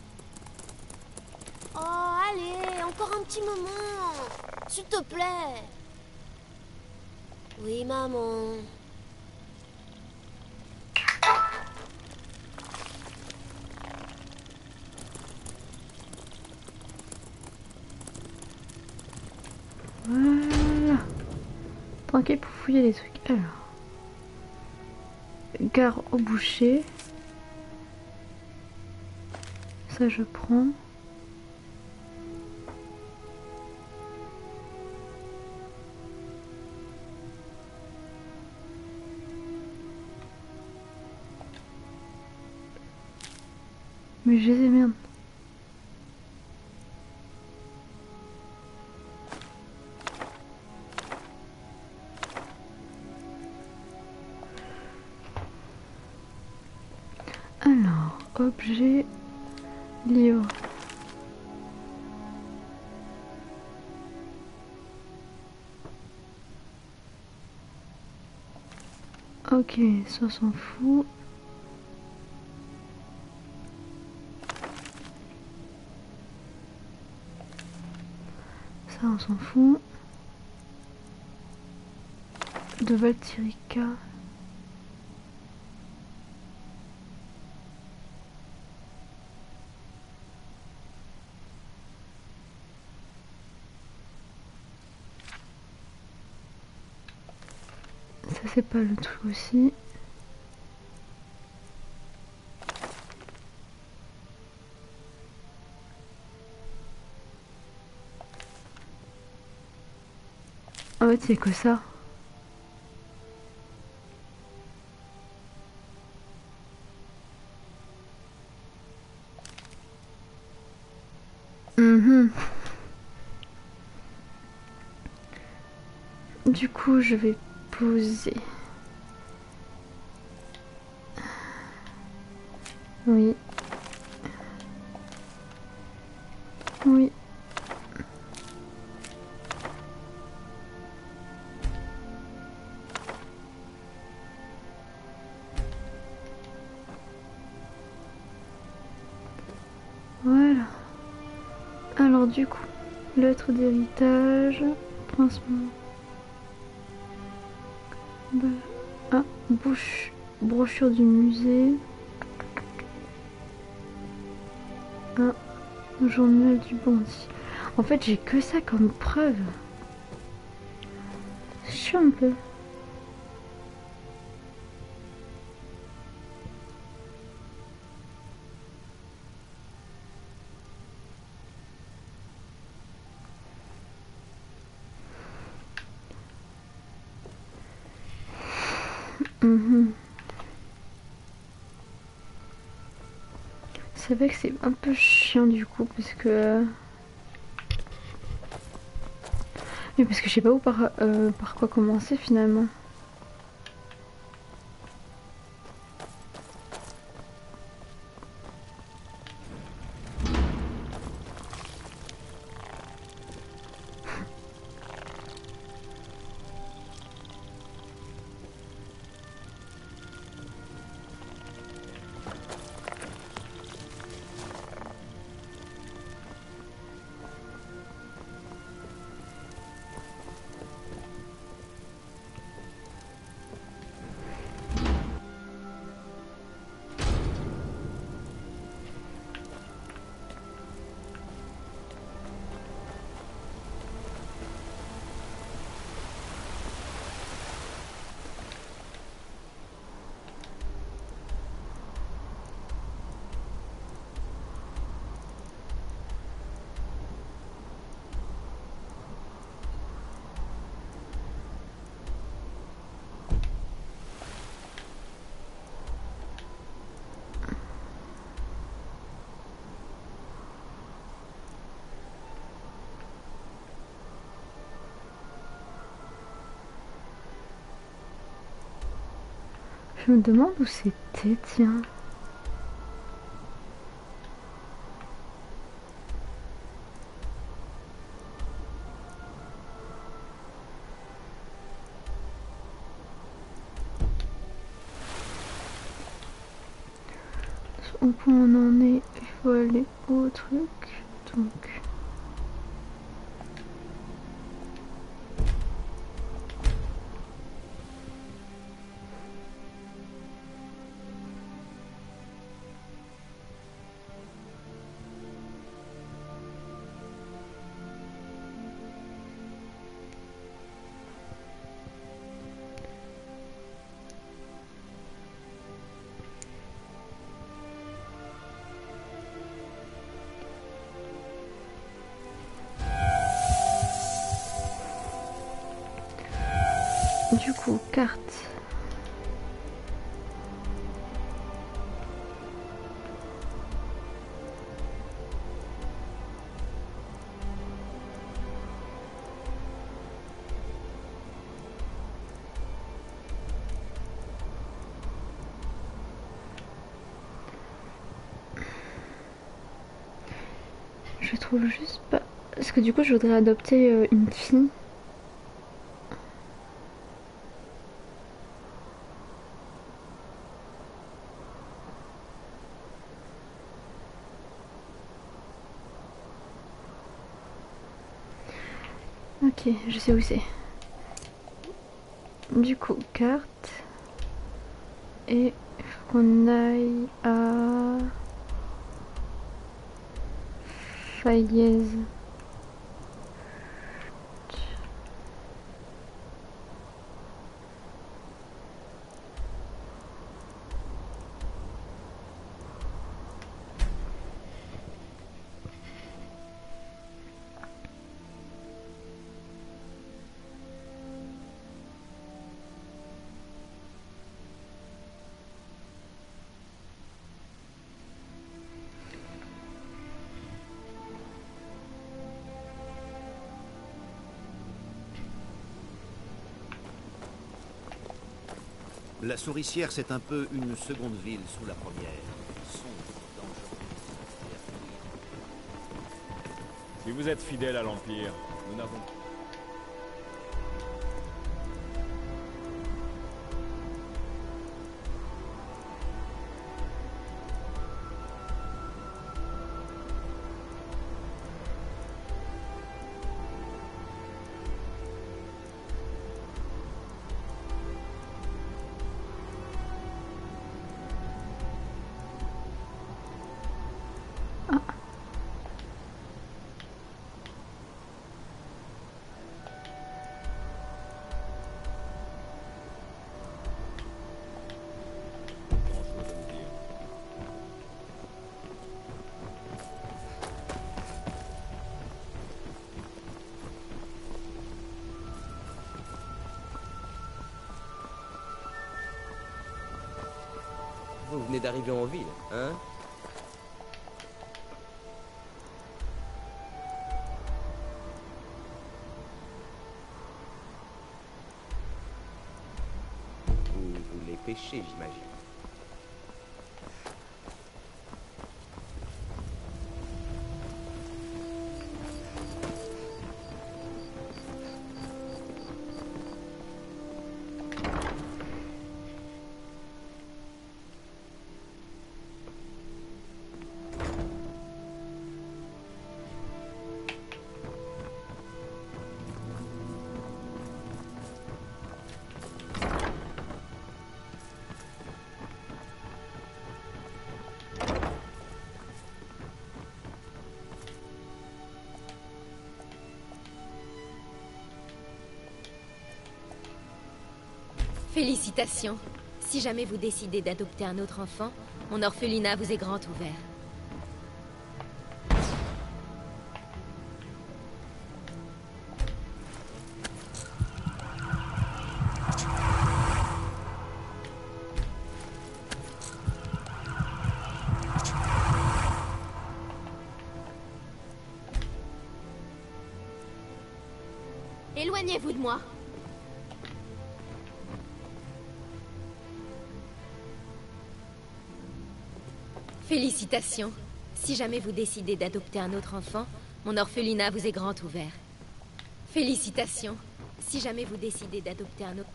Oh, allez, encore un petit moment. S'il te plaît. Oui, maman. Voilà. Tranquille pour fouiller les trucs. Alors. Gare au boucher. Ça, je prends. Mais je les ai merde. Alors, objet, livre. Ok, ça on s'en fout. Ça on s'en fout. De Valtirica. Ça c'est pas le truc aussi. En fait c'est que ça. Du coup je vais poser. Oui. Oui. Voilà. Alors du coup, lettre d'héritage, prince. Ah, brochure du musée. Ah, journal du bandit. En fait, j'ai que ça comme preuve. Je suis un peu. C'est vrai que c'est un peu chiant du coup parce que... Mais parce que je sais pas où par quoi commencer finalement. Je me demande où c'était, tiens. Au point où on en est, il faut aller au truc, donc... Du coup, carte. Je trouve juste pas... Parce que du coup, je voudrais adopter une fille. Ok, je sais où c'est. Du coup, carte. Et il faut qu'on aille à... Fayez. La souricière, c'est un peu une seconde ville sous la première. Sombre, dangereuse et affluée. Si vous êtes fidèle à l'Empire, nous n'avons... Vous venez d'arriver en ville, hein? Vous voulez pêcher, j'imagine. Félicitations. Si jamais vous décidez d'adopter un autre enfant, mon orphelinat vous est grand ouvert. Éloignez-vous de moi. Félicitations. Si jamais vous décidez d'adopter un autre enfant, mon orphelinat vous est grand ouvert. Félicitations. Si jamais vous décidez d'adopter un autre...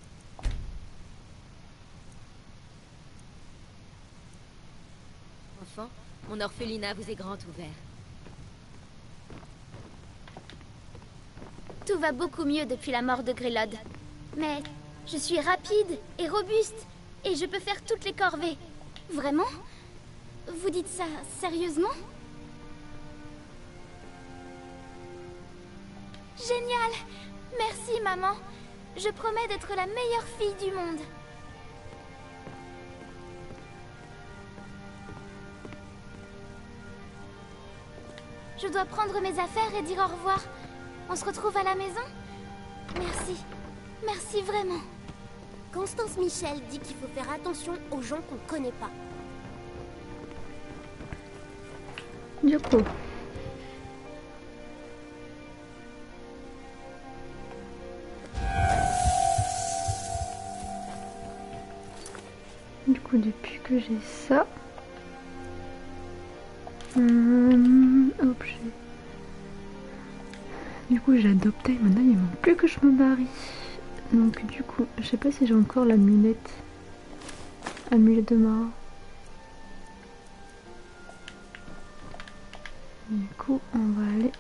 enfant, mon orphelinat vous est grand ouvert. Tout va beaucoup mieux depuis la mort de Grélode. Mais je suis rapide et robuste, et je peux faire toutes les corvées. Vraiment? Vous dites ça sérieusement? Génial! Merci, maman. Je promets d'être la meilleure fille du monde. Je dois prendre mes affaires et dire au revoir. On se retrouve à la maison? Merci. Merci vraiment. Constance Michel dit qu'il faut faire attention aux gens qu'on connaît pas. Du coup. Depuis que j'ai ça... objet. Du coup, j'ai adopté. Maintenant, il manque plus que je me marie. Donc, du coup, je sais pas si j'ai encore l'amulette. Amulette de Mara. Du coup, on va aller...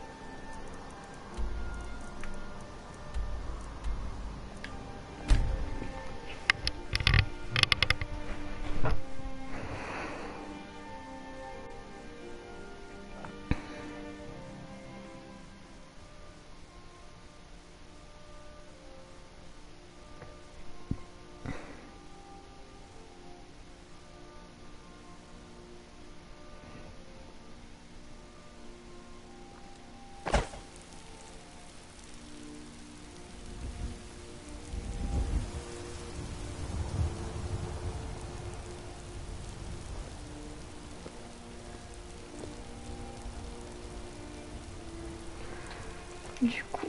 Du coup...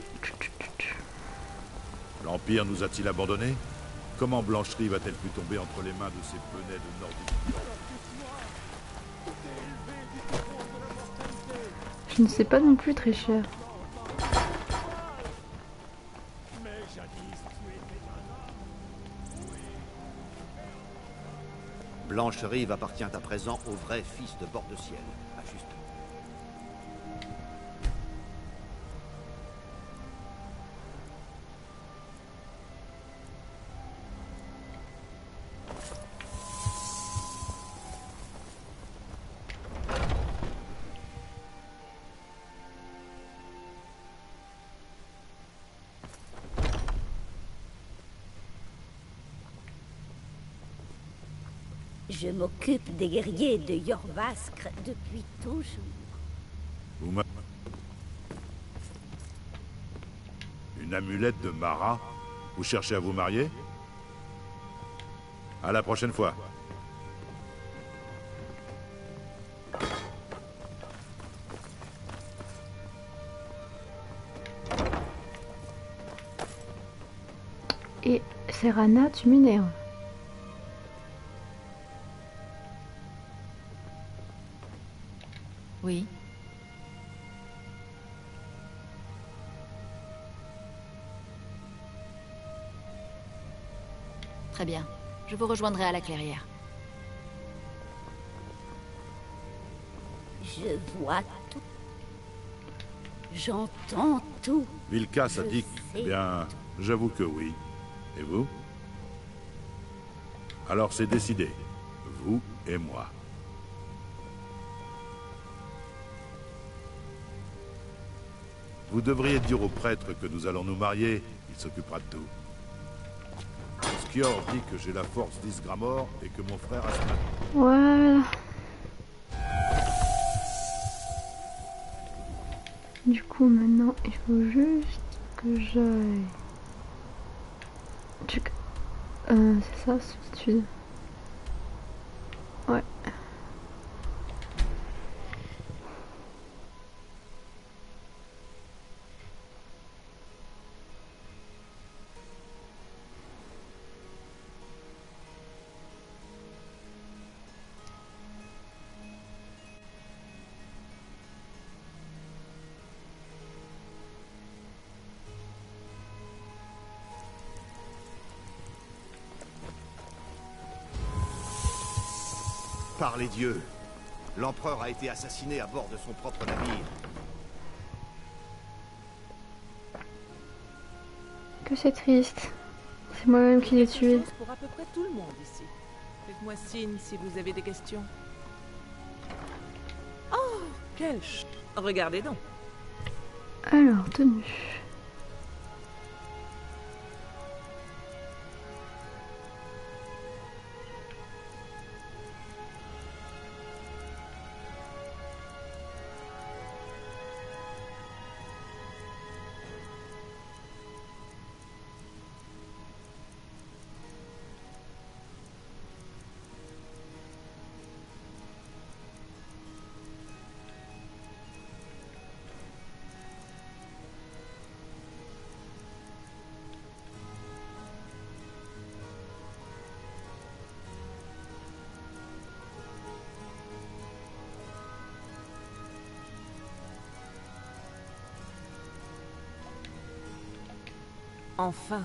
L'Empire nous a-t-il abandonnés? Comment Blancherie va-t-elle plus tomber entre les mains de ces penets de Nordique? Je ne sais pas non plus, très cher. Blancherive appartient à présent au vrai fils de Bord-de-Ciel, à juste. Je m'occupe des guerriers de Jorvaskr depuis toujours. Une amulette de Mara? Vous cherchez à vous marier? À la prochaine fois. Et Serana, tu m'énerves. Oui. Très bien. Je vous rejoindrai à la clairière. Je vois tout. J'entends tout. Vilkas a dit... Eh bien, j'avoue que oui. Et vous? Alors c'est décidé. Vous et moi. Vous devriez dire au prêtre que nous allons nous marier. Il s'occupera de tout. Skior dit que j'ai la force d'Isgramor et que mon frère a ce matin. Voilà. Du coup, maintenant, il faut juste que j'aille... c'est ça, substitude. Ouais. Par les dieux, l'empereur a été assassiné à bord de son propre navire. Que c'est triste. C'est moi-même qui l'ai tué. Pour à peu près tout le monde ici. Faites-moi signe si vous avez des questions. Oh, quel ch... Regardez donc. Alors, tenue. Enfin.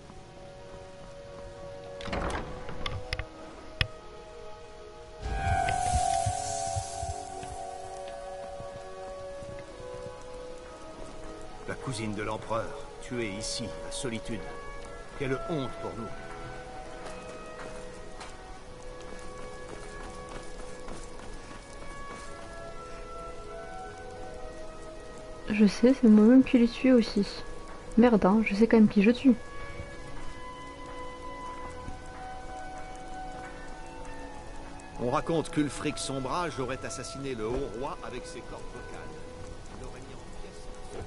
La cousine de l'empereur, tuée ici, à Solitude. Quelle honte pour nous. Je sais, c'est moi-même qui l'ai tué aussi. Merde, hein, je sais quand même qui je tue. On raconte qu'Ulfric Sombrage aurait assassiné le haut roi avec ses cordes vocales. Il aurait mis en pièces.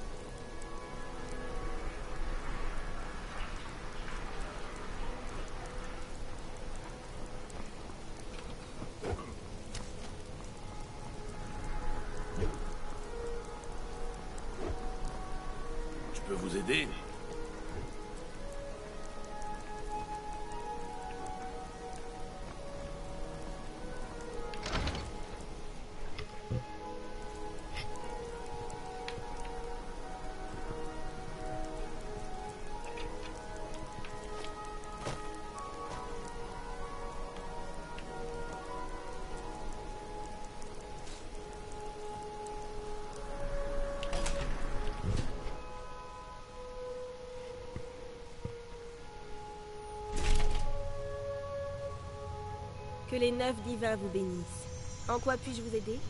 Je peux vous aider? Que les 9 divins vous bénissent. En quoi puis-je vous aider?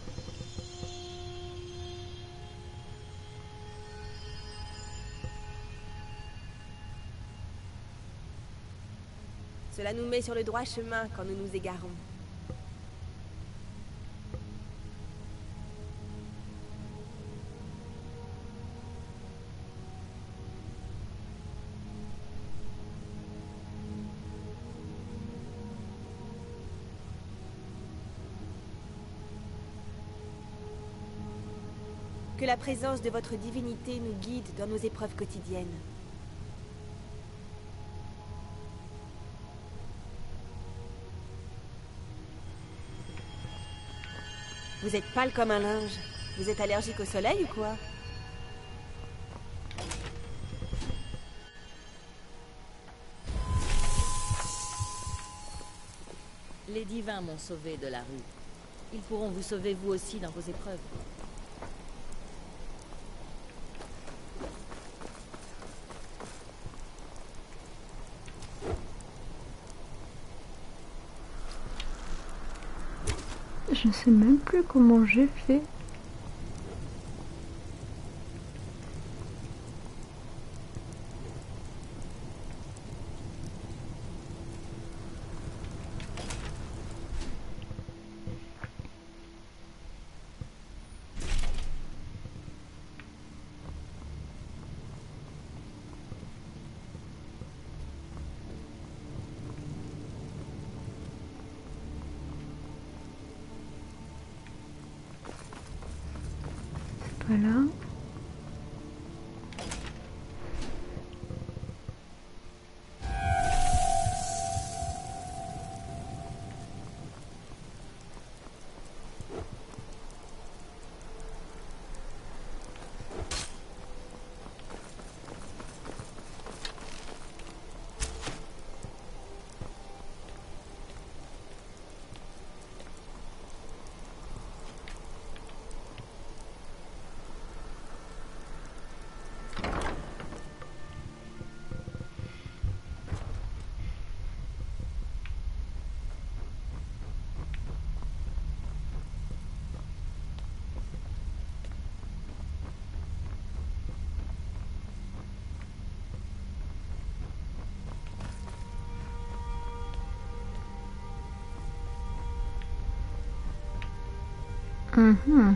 Cela nous met sur le droit chemin quand nous nous égarons. Que la présence de votre divinité nous guide dans nos épreuves quotidiennes. Vous êtes pâle comme un linge. Vous êtes allergique au soleil ou quoi? Les divins m'ont sauvé de la rue. Ils pourront vous sauver vous aussi dans vos épreuves. Je ne sais même plus comment j'ai fait. Voilà. Mhm.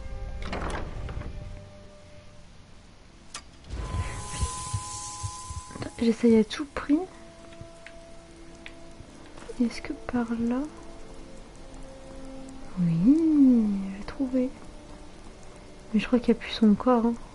J'essaye à tout prix. Est-ce que par là... Oui, j'ai trouvé. Mais je crois qu'il n'y a plus son corps. Hein.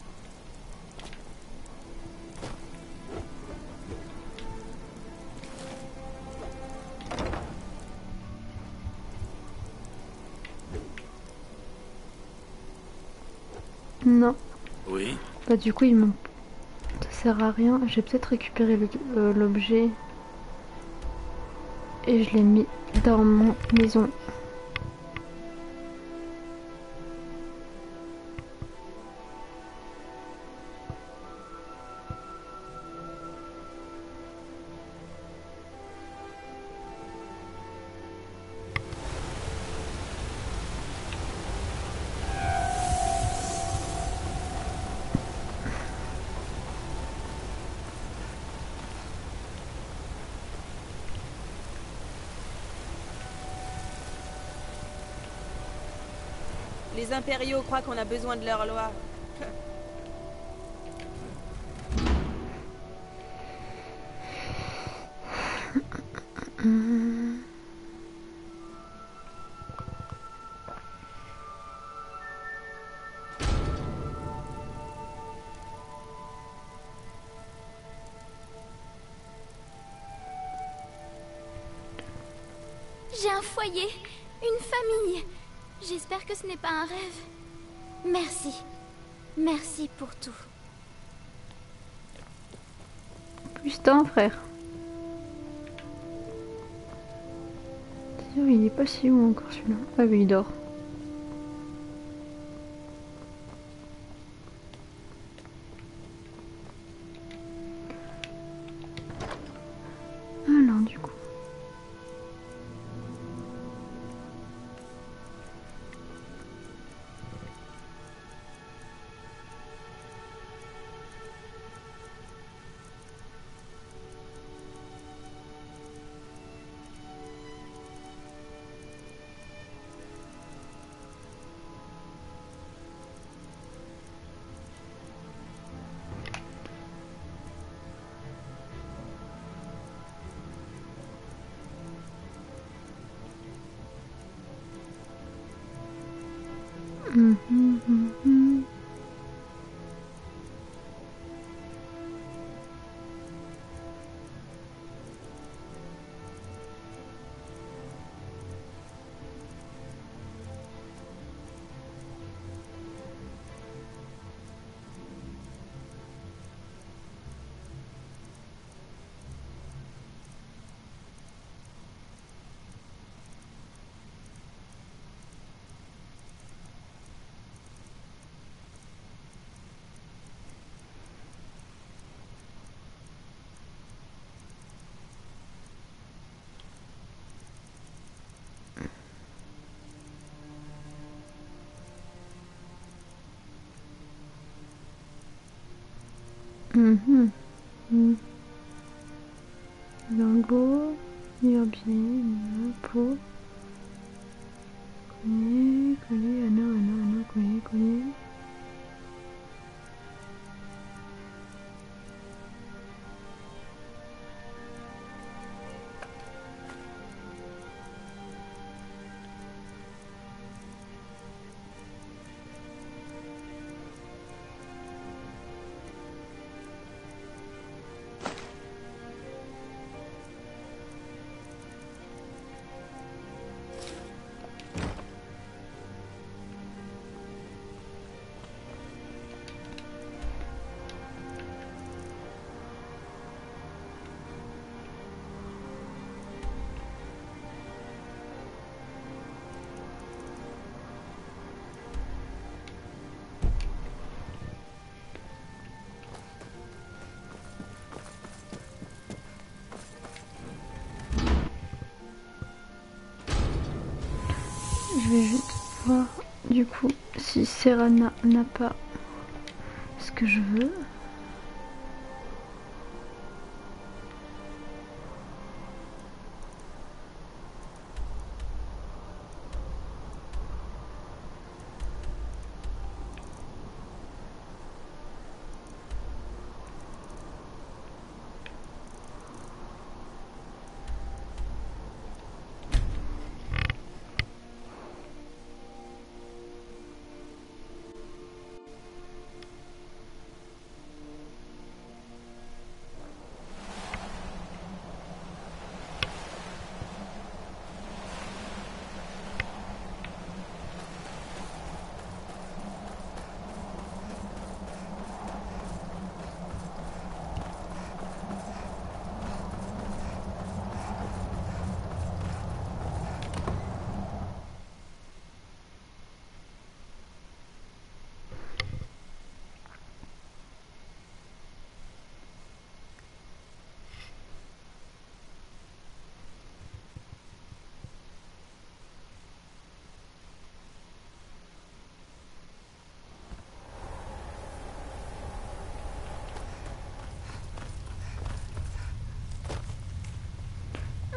Non. Oui. Bah du coup il me... Ça sert à rien. J'ai peut-être récupéré l'objet. Et je l'ai mis dans mon maison. Les impériaux croient qu'on a besoin de leur loi. J'ai un foyer, une famille. J'espère que ce n'est pas un rêve. Merci. Merci pour tout. Putain, frère. D'ailleurs, il est pas si haut encore celui-là. Ah oui, il dort. Alors, du coup. Dango, herbier, peau, collier, anneau, collier. Je vais juste voir du coup si Serana n'a pas ce que je veux.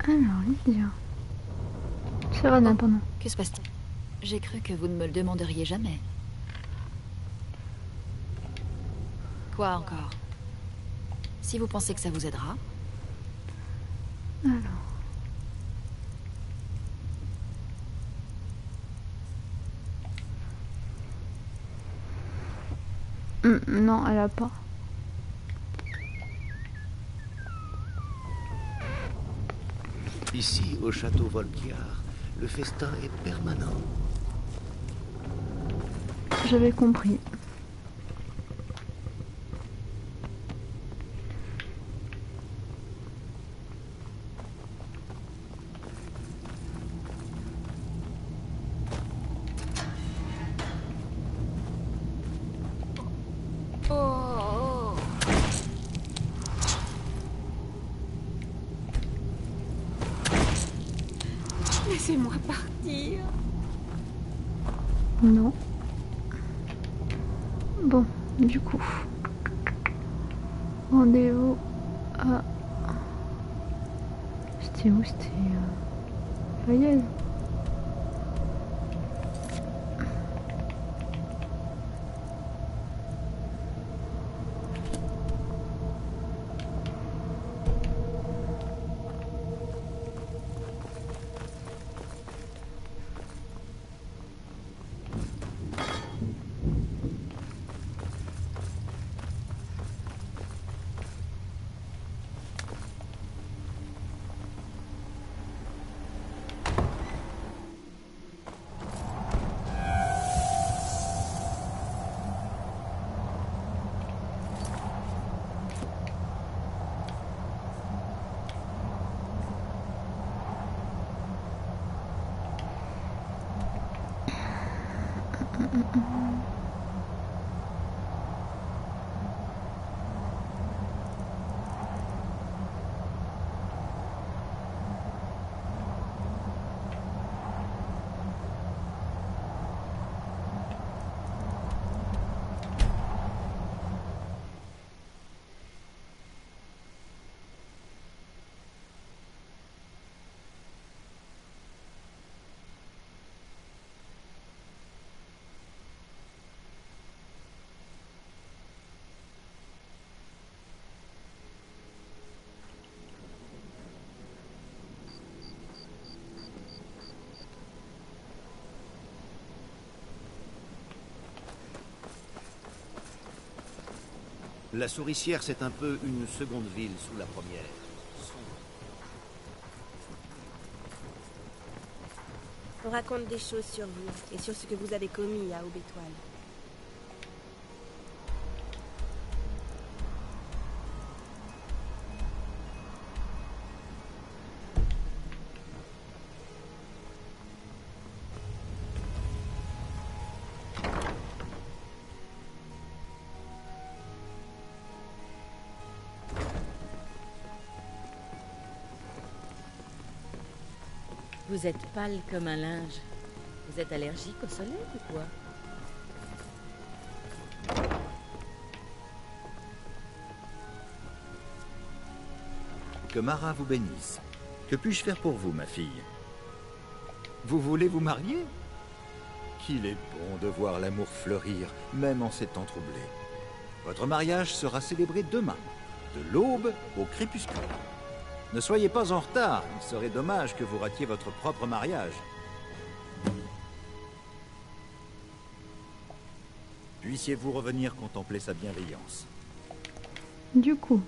Alors, Lydia. Serena, pardon. Que se passe-t-il? J'ai cru que vous ne me le demanderiez jamais. Quoi encore? Si vous pensez que ça vous aidera. Alors. Non, elle a pas. Ici, au château Volquiar, le festin est permanent. J'avais compris. Laissez-moi partir. Non. Bon, du coup. Rendez-vous à... C'était où? C'était... Fayez. La souricière, c'est un peu une seconde ville sous la première. On raconte des choses sur vous et sur ce que vous avez commis à Aube-Étoile. Vous êtes pâle comme un linge. Vous êtes allergique au soleil ou quoi? Que Mara vous bénisse. Que puis-je faire pour vous, ma fille? Vous voulez vous marier? Qu'il est bon de voir l'amour fleurir, même en ces temps troublés. Votre mariage sera célébré demain, de l'aube au crépuscule. Ne soyez pas en retard, il serait dommage que vous ratiez votre propre mariage. Puissiez-vous revenir contempler sa bienveillance. Du coup.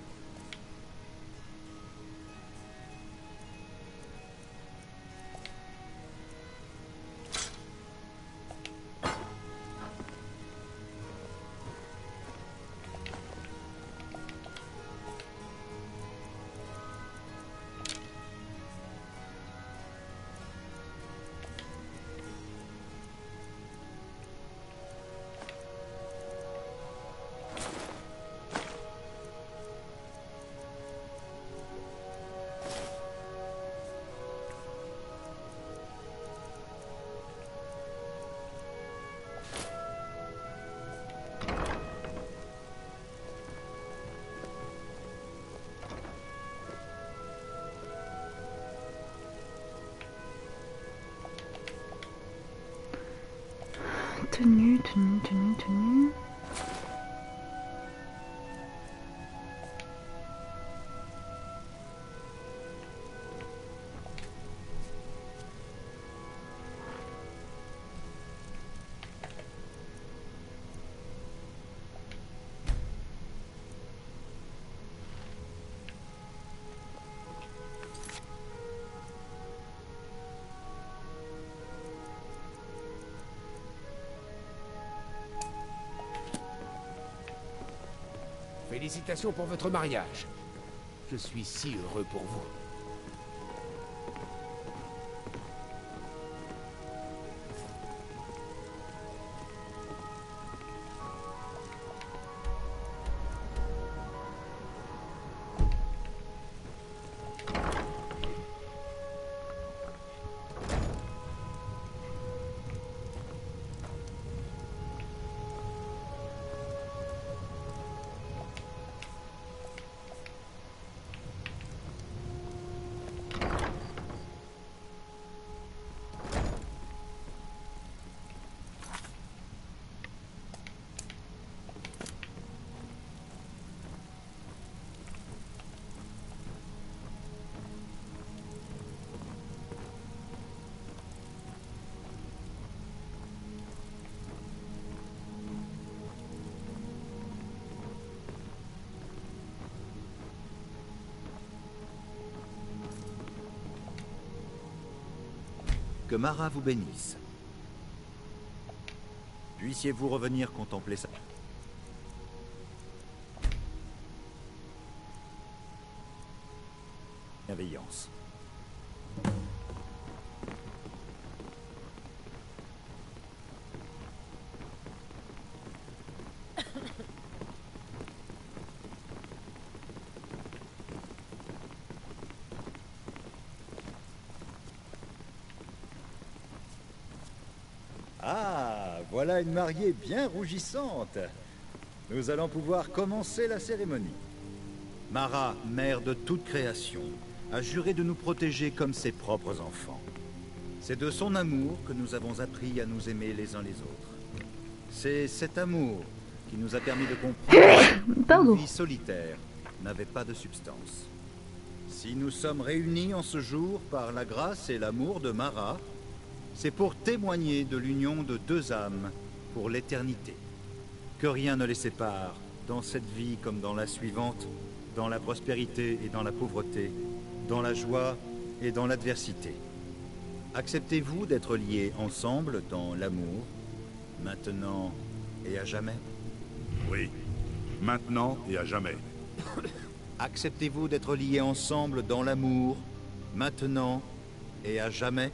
tenue. Félicitations pour votre mariage. Je suis si heureux pour vous. Que Mara vous bénisse. Puissiez-vous revenir contempler sa bienveillance. Ah, voilà une mariée bien rougissante. Nous allons pouvoir commencer la cérémonie. Mara, mère de toute création, a juré de nous protéger comme ses propres enfants. C'est de son amour que nous avons appris à nous aimer les uns les autres. C'est cet amour qui nous a permis de comprendre qu'une vie solitaire n'avait pas de substance. Si nous sommes réunis en ce jour par la grâce et l'amour de Mara, c'est pour témoigner de l'union de deux âmes pour l'éternité. Que rien ne les sépare, dans cette vie comme dans la suivante, dans la prospérité et dans la pauvreté, dans la joie et dans l'adversité. Acceptez-vous d'être liés ensemble dans l'amour, maintenant et à jamais? Oui, maintenant et à jamais. Acceptez-vous d'être liés ensemble dans l'amour, maintenant et à jamais?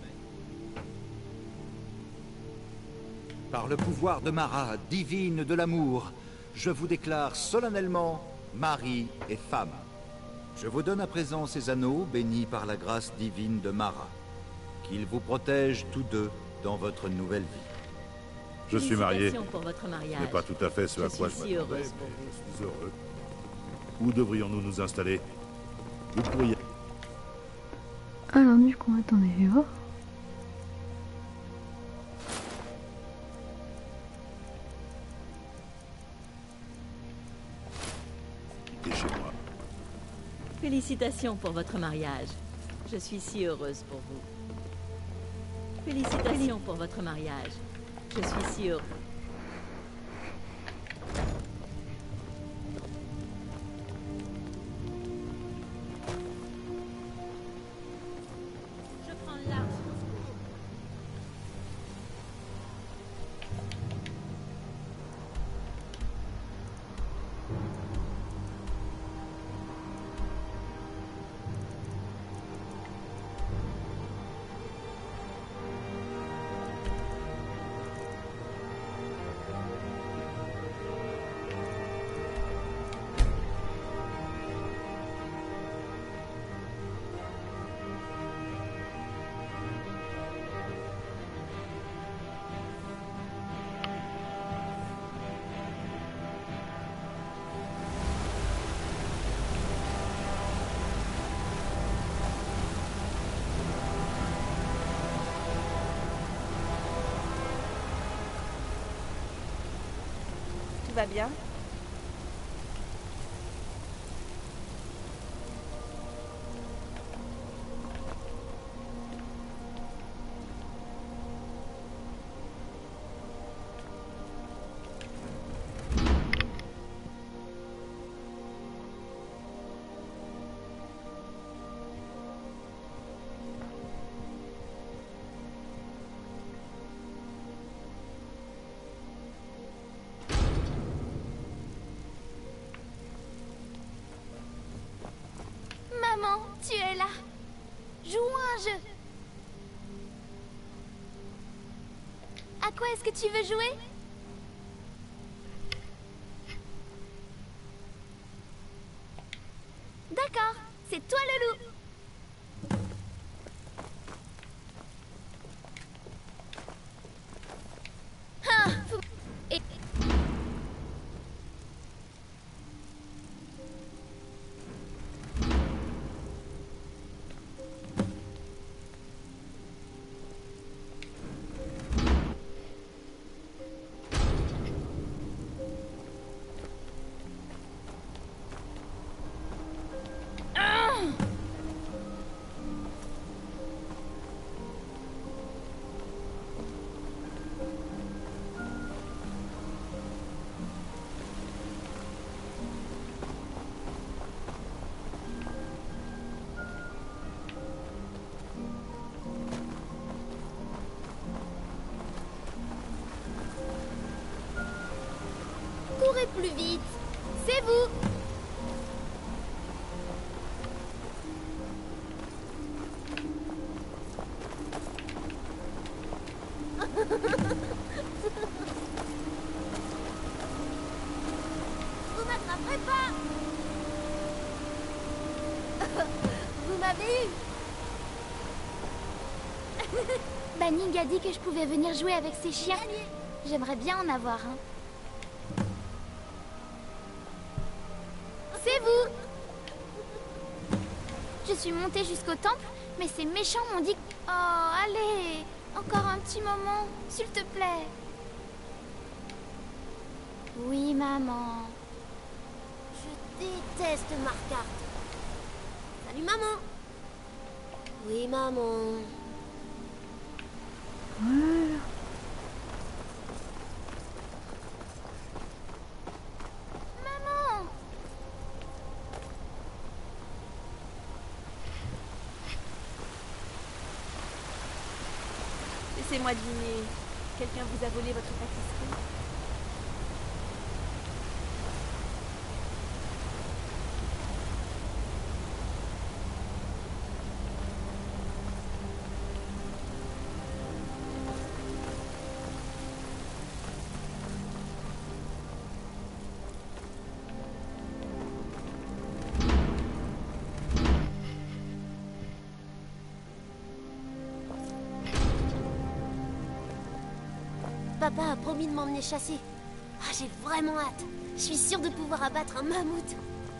Par le pouvoir de Mara, divine de l'amour, je vous déclare solennellement mari et femme. Je vous donne à présent ces anneaux bénis par la grâce divine de Mara. Qu'ils vous protègent tous deux dans votre nouvelle vie. Je suis marié. Pour votre mariage. Ce n'est pas tout à fait ce à quoi je m'attendais, mais je suis heureux. Où devrions-nous nous installer? Vous pourriez... Alors du coup, attendez, je vais voir. Chez moi. Félicitations pour votre mariage. Je suis si heureuse pour vous. Félicitations pour votre mariage. Je suis si heureuse. Je prends l'arche. Tout va bien? Maman, tu es là. Jouons à un jeu. À quoi est-ce que tu veux jouer? D'accord, c'est toi le loup. Ah, et... Courez plus vite. C'est vous. Vous m'attraperez pas. Vous m'avez eu. Banning a dit que je pouvais venir jouer avec ses chiens. J'aimerais bien en avoir un. C'est vous. Je suis montée jusqu'au temple, mais ces méchants m'ont dit... Oh, allez, encore un petit moment, s'il te plaît. Oui, maman. Je déteste Marquardt. Salut, maman. Oui, maman. Ouais. Maman. Laissez-moi deviner. Quelqu'un vous a volé votre pâtisserie? Papa a promis de m'emmener chasser. Ah, j'ai vraiment hâte. Je suis sûre de pouvoir abattre un mammouth.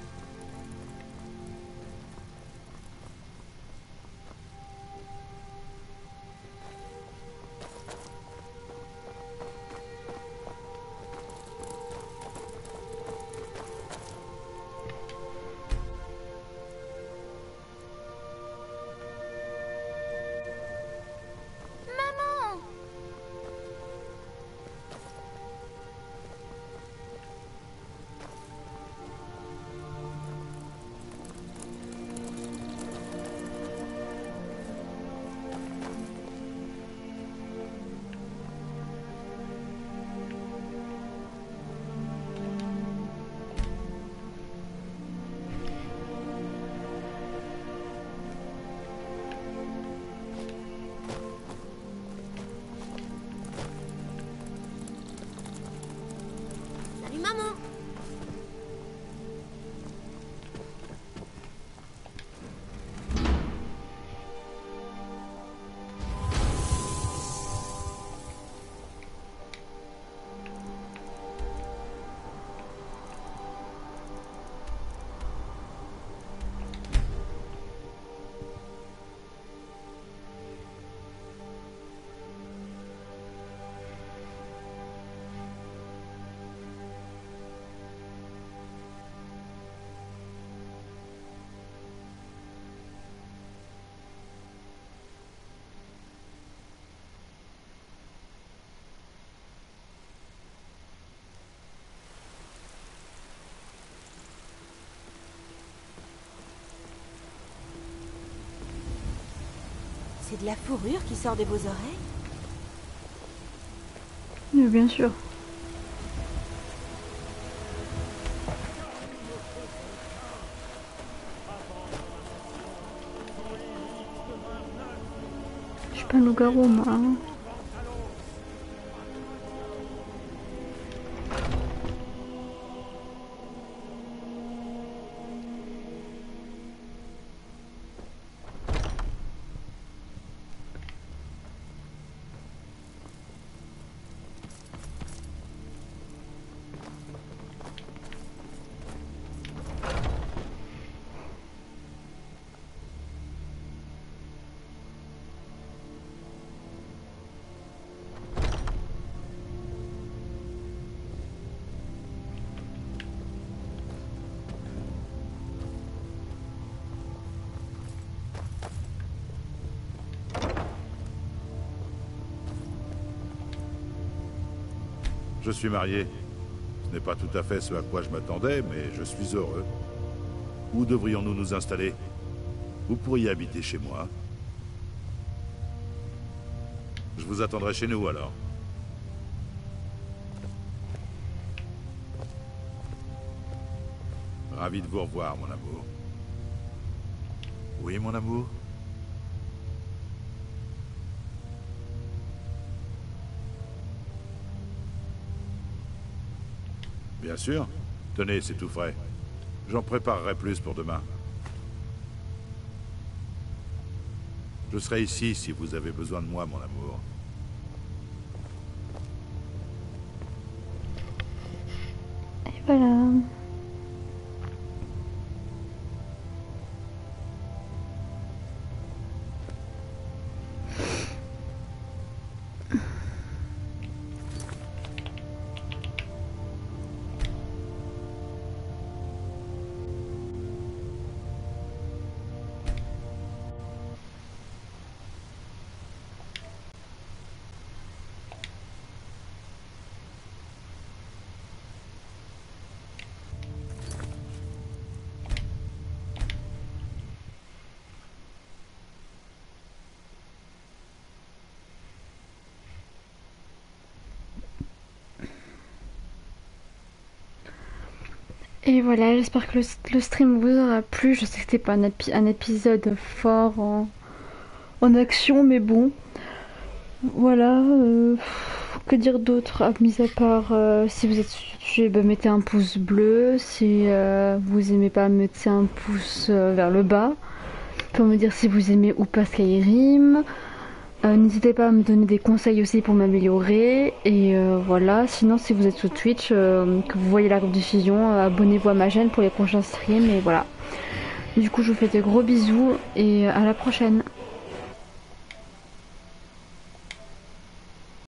Maman. Salut, maman. C'est de la fourrure qui sort de vos oreilles? Mais bien sûr. Je suis pas un loup-garou, moi. Hein. Je suis marié. Ce n'est pas tout à fait ce à quoi je m'attendais, mais je suis heureux. Où devrions-nous nous installer? Vous pourriez habiter chez moi. Je vous attendrai chez nous, alors. Ravi de vous revoir, mon amour. Oui, mon amour? Bien sûr. Tenez, c'est tout frais. J'en préparerai plus pour demain. Je serai ici si vous avez besoin de moi, mon amour. Et voilà. Et voilà, j'espère que le stream vous aura plu. Je sais que c'était pas un épisode fort en action, mais bon. Voilà, que dire d'autre, mis à part si vous êtes sujet, bah, mettez un pouce bleu. Si vous aimez pas, mettez un pouce vers le bas pour me dire si vous aimez ou pas Skyrim. N'hésitez pas à me donner des conseils aussi pour m'améliorer. Et voilà, sinon si vous êtes sur Twitch, que vous voyez la diffusion, abonnez-vous à ma chaîne pour les prochains streams. Et voilà. Du coup, je vous fais de gros bisous et à la prochaine.